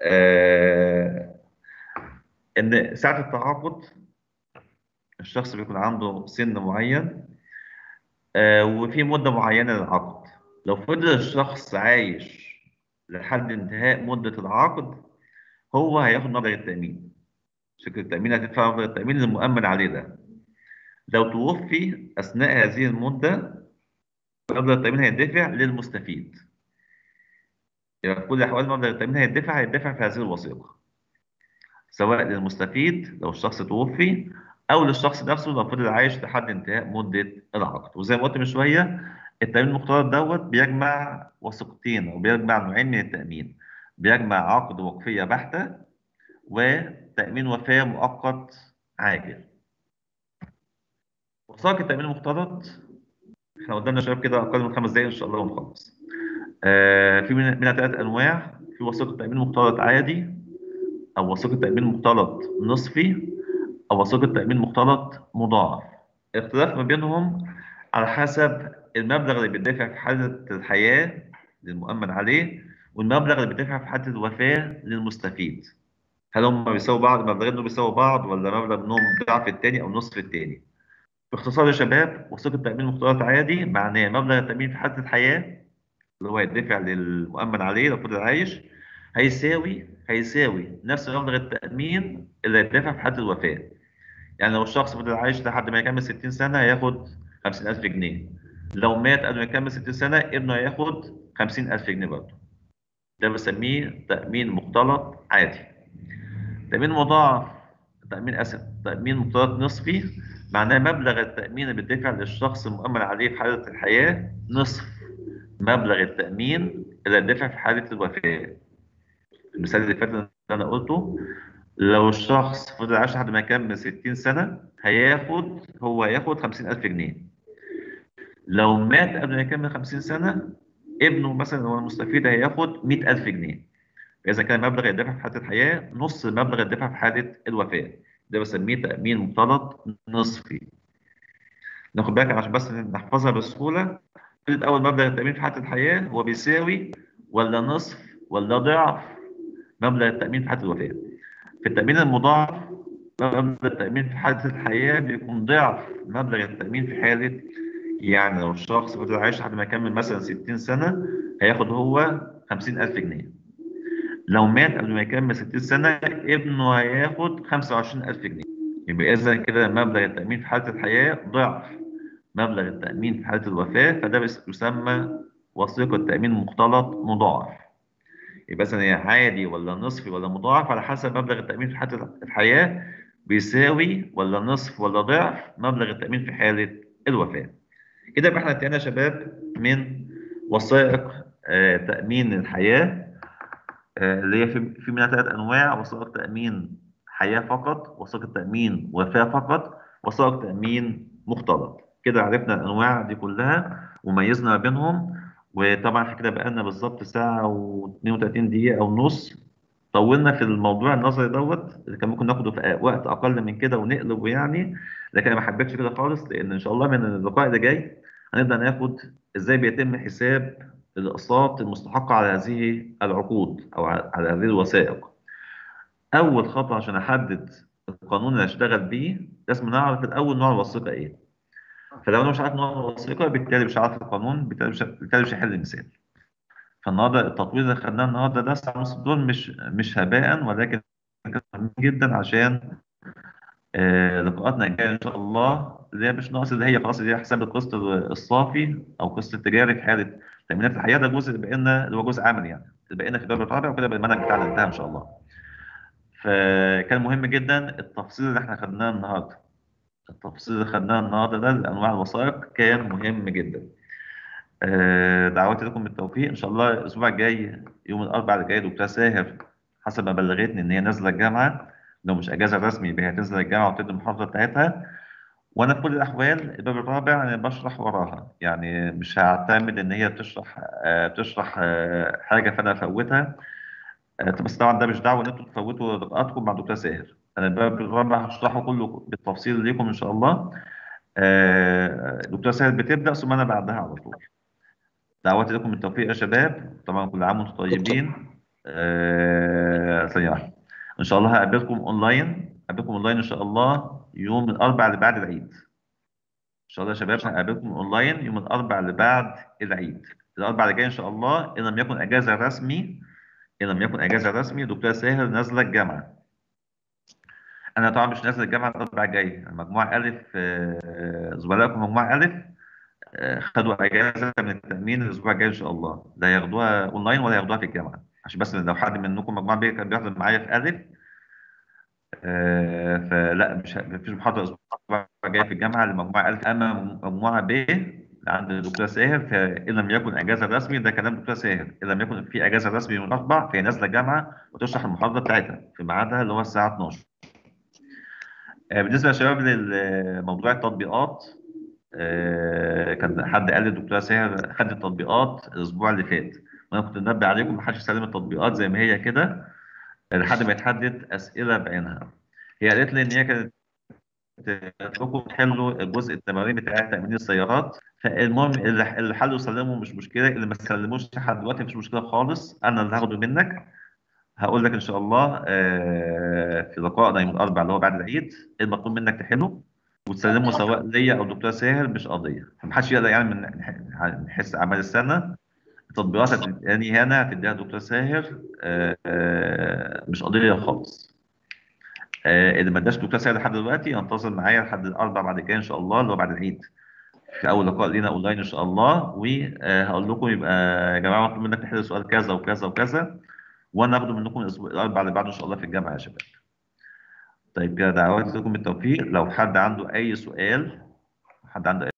إن ساعة التعاقد الشخص بيكون عنده سن معين وفي مدة معينة للعقد. لو فضل الشخص عايش لحد انتهاء مدة العقد هو هياخد مبلغ التأمين. شركة التأمين هتدفع مبلغ التأمين للمؤمن عليه ده. لو توفي أثناء هذه المدة مبلغ التأمين هيدفع للمستفيد. يبقى في كل الأحوال مبلغ التأمين هيدفع في هذه الوثيقة سواء للمستفيد لو الشخص توفي أو للشخص نفسه لو فضل عايش لحد انتهاء مدة العقد. وزي ما قلت من شوية التأمين المختلط دوت بيجمع وثيقتين أو بيجمع نوعين من التأمين. بيجمع عقد وقفية بحتة وتأمين وفاة مؤقت عاجل. وثائق التأمين المختلط احنا قدامنا شباب كده أقل من 5 دقايق إن شاء الله ونخلص. في منها 3 أنواع. في وثيقة تأمين مختلط عادي، أو وثيقة تأمين مختلط نصفي، أو وثيقة تأمين مختلط مضاعف. الاختلاف ما بينهم على حسب المبلغ اللي بيدفع في حالة الحياة للمؤمن عليه والمبلغ اللي بيدفع في حالة الوفاة للمستفيد. هل هم بيساووا بعض؟ المبلغين دول بيساووا بعض ولا مبلغ منهم ضعف التاني أو نصف التاني؟ باختصار يا شباب وثيقة تأمين مختلط عادي معناه مبلغ التأمين في حالة الحياة اللي هو يدفع للمؤمن عليه لو فضل عايش هيساوي نفس مبلغ التأمين اللي هيدفع في حالة الوفاة. يعني لو الشخص فضل عايش لحد ما يكمل 60 سنة هياخد 50,000 جنيه. لو مات قبل ما يكمل 60 سنة ابنه هياخد 50,000 جنيه برضه. ده بسميه تأمين مختلط عادي. تأمين مضاعف، تأمين مختلط نصفي، معناه مبلغ التأمين اللي بيدفع للشخص المؤمن عليه في حالة الحياة نصف مبلغ التأمين اللي هيدفع في حالة الوفاة. المثال اللي فات اللي أنا قلته، لو الشخص فضل عايش لحد ما يكمل 60 سنة هياخد 50,000 جنيه. لو مات قبل ما يكمل 50 سنة ابنه مثلا هو المستفيد هياخد 100,000 جنيه. فإذا كان مبلغ الدفع في حالة الحياة نص مبلغ الدفع في حالة الوفاة. ده بسميه تأمين مختلط نصفي. ناخد بالك عشان بس نحفظها بسهولة. أول مبلغ التأمين في حالة الحياة هو بيساوي ولا نصف ولا ضعف مبلغ التأمين في حالة الوفاة. في التأمين المضاعف مبلغ التأمين في حالة الحياة بيكون ضعف مبلغ التأمين في حالة، يعني لو الشخص فضل عايش لحد ما يكمل مثلا 60 سنة هياخد هو 50,000 جنيه. لو مات قبل ما يكمل 60 سنة ابنه هياخد 25,000 جنيه. يبقى إذا كده مبلغ التأمين في حالة الحياة ضعف مبلغ التأمين في حالة الوفاة، فده يسمى وثيقة تأمين مختلط مضاعف. يبقى مثلا هي عادي ولا نصفي ولا مضاعف على حسب مبلغ التأمين في حالة الحياة بيساوي ولا نصف ولا ضعف مبلغ التأمين في حالة الوفاة. كده يبقى احنا انتهينا يا شباب من وثائق تأمين الحياة، اللي هي في منها 3 أنواع: وثائق تأمين حياة فقط، وثائق تأمين وفاة فقط، وثائق تأمين مختلط. كده عرفنا الأنواع دي كلها وميزنا ما بينهم. وطبعا احنا كده بقالنا بالظبط ساعة و32 دقيقة أو نص. طولنا في الموضوع النظري اللي كان ممكن ناخده في وقت أقل من كده ونقلبه يعني، لكن أنا ما حبيتش كده خالص، لأن إن شاء الله من اللقاء اللي جاي هنبدأ ناخد إزاي بيتم حساب الأقساط المستحقة على هذه العقود أو على هذه الوثائق. أول خطوة عشان أحدد القانون اللي هشتغل بيه لازم نعرف الأول نوع الوثيقة إيه. فلو أنا مش عارف نوع الوثيقة بالتالي مش عارف القانون، بالتالي مش هحل المثال. فالنهارده التطوير اللي خدناه النهارده ده الساعة ونص دول مش هباء، ولكن مهم جدا عشان لقاءاتنا الجايه ان شاء الله اللي هي مش ناقص، اللي هي خلاص اللي هي حساب القسط الصافي او قسط التجاري في حاله تامينات الحياه. ده الجزء اللي بقينا اللي هو جزء عملي يعني، اللي بقينا في الباب الرابع وكده المنهج بتاعنا انتهى ان شاء الله. فكان مهم جدا التفصيل اللي احنا خدناه النهارده. التفصيل اللي خدناه النهارده ده لانواع الوثائق كان مهم جدا. دعواتي لكم بالتوفيق ان شاء الله. الاسبوع الجاي يوم الاربعاء اللي جاي دكتوره ساهر حسب ما بلغتني ان هي نازله الجامعه، لو مش اجازه رسمي يبقى هتنزل الجامعه وتدي المحاضره بتاعتها. وانا في كل الاحوال الباب الرابع انا بشرح وراها، يعني مش هعتمد ان هي بتشرح حاجه فانا افوتها. بس طبعا ده مش دعوه ان انتوا تفوتوا لقاءاتكم مع دكتوره ساهر. انا الباب الرابع هشرحه كله بالتفصيل ليكم ان شاء الله. دكتوره ساهر بتبدا ثم انا بعدها على طول. دعواتي لكم بالتوفيق يا شباب. طبعا كل عام وانتم طيبين. ثانية واحدة. إن شاء الله هقابلكم أونلاين إن شاء الله يوم الأربعاء اللي بعد العيد. إن شاء الله يا شباب هقابلكم أونلاين يوم الأربعاء اللي بعد العيد. الأربعاء اللي جاي إن شاء الله إن لم يكن أجازة رسمي دكتورة ساهر نازلة الجامعة. أنا طبعا مش نازل الجامعة الأربعاء الجاي. مجموعة ألف زملائكم مجموعة ألف خدوا اجازه من التامين الاسبوع الجاي ان شاء الله، لا ياخدوها اونلاين ولا ياخدوها في الجامعه، عشان بس لو حد منكم مجموعه بيه كان بيحضر معايا في الف فلا مفيش محاضره الاسبوع الجاي في الجامعه لمجموعه الف. اما مجموعه ب عند الدكتور ساهر فان لم يكن اجازه رسمي، ده كلام الدكتور ساهر، ان لم يكن في اجازه رسمي يوم الاربعاء فهي نازله الجامعه وتشرح المحاضره بتاعتها في ميعادها اللي هو الساعه 12. بالنسبه يا شباب لموضوع التطبيقات، كان حد قال لي الدكتوره ساهر خدت التطبيقات الاسبوع اللي فات، وانا كنت منبه عليكم ما حدش يسلم التطبيقات زي ما هي كده لحد ما يتحدد اسئله بعينها. هي قالت لي ان هي كانت لكم تحلوا الجزء التمارين بتاع تامين السيارات. فالمهم اللي حلوا سلموا مش مشكله، اللي ما سلموش لحد دلوقتي مش مشكله خالص، انا اللي هاخده منك. هقول لك ان شاء الله في لقائنا يوم الاربعاء اللي هو بعد العيد المطلوب منك تحله وتسلمه سواء ليا او دكتور ساهر، مش قضيه. فمحدش يقدر يعني من حيث اعمال السنه التطبيقات يعني هنا هتديها دكتور ساهر، مش قضيه خالص. اللي ما اداش دكتور سعيد لحد دلوقتي ينتظر معايا لحد الاربع بعد كده ان شاء الله، اللي هو بعد العيد، في اول لقاء لينا اونلاين ان شاء الله. وهقول لكم يبقى يا جماعه مطلوب منك تحل سؤال كذا وكذا وكذا، وانا اخده منكم الاسبوع الاربع اللي بعده ان شاء الله في الجامعه يا شباب. طيب كده دعواتي لكم بالتوفيق. لو حد عنده اي سؤال، حد عنده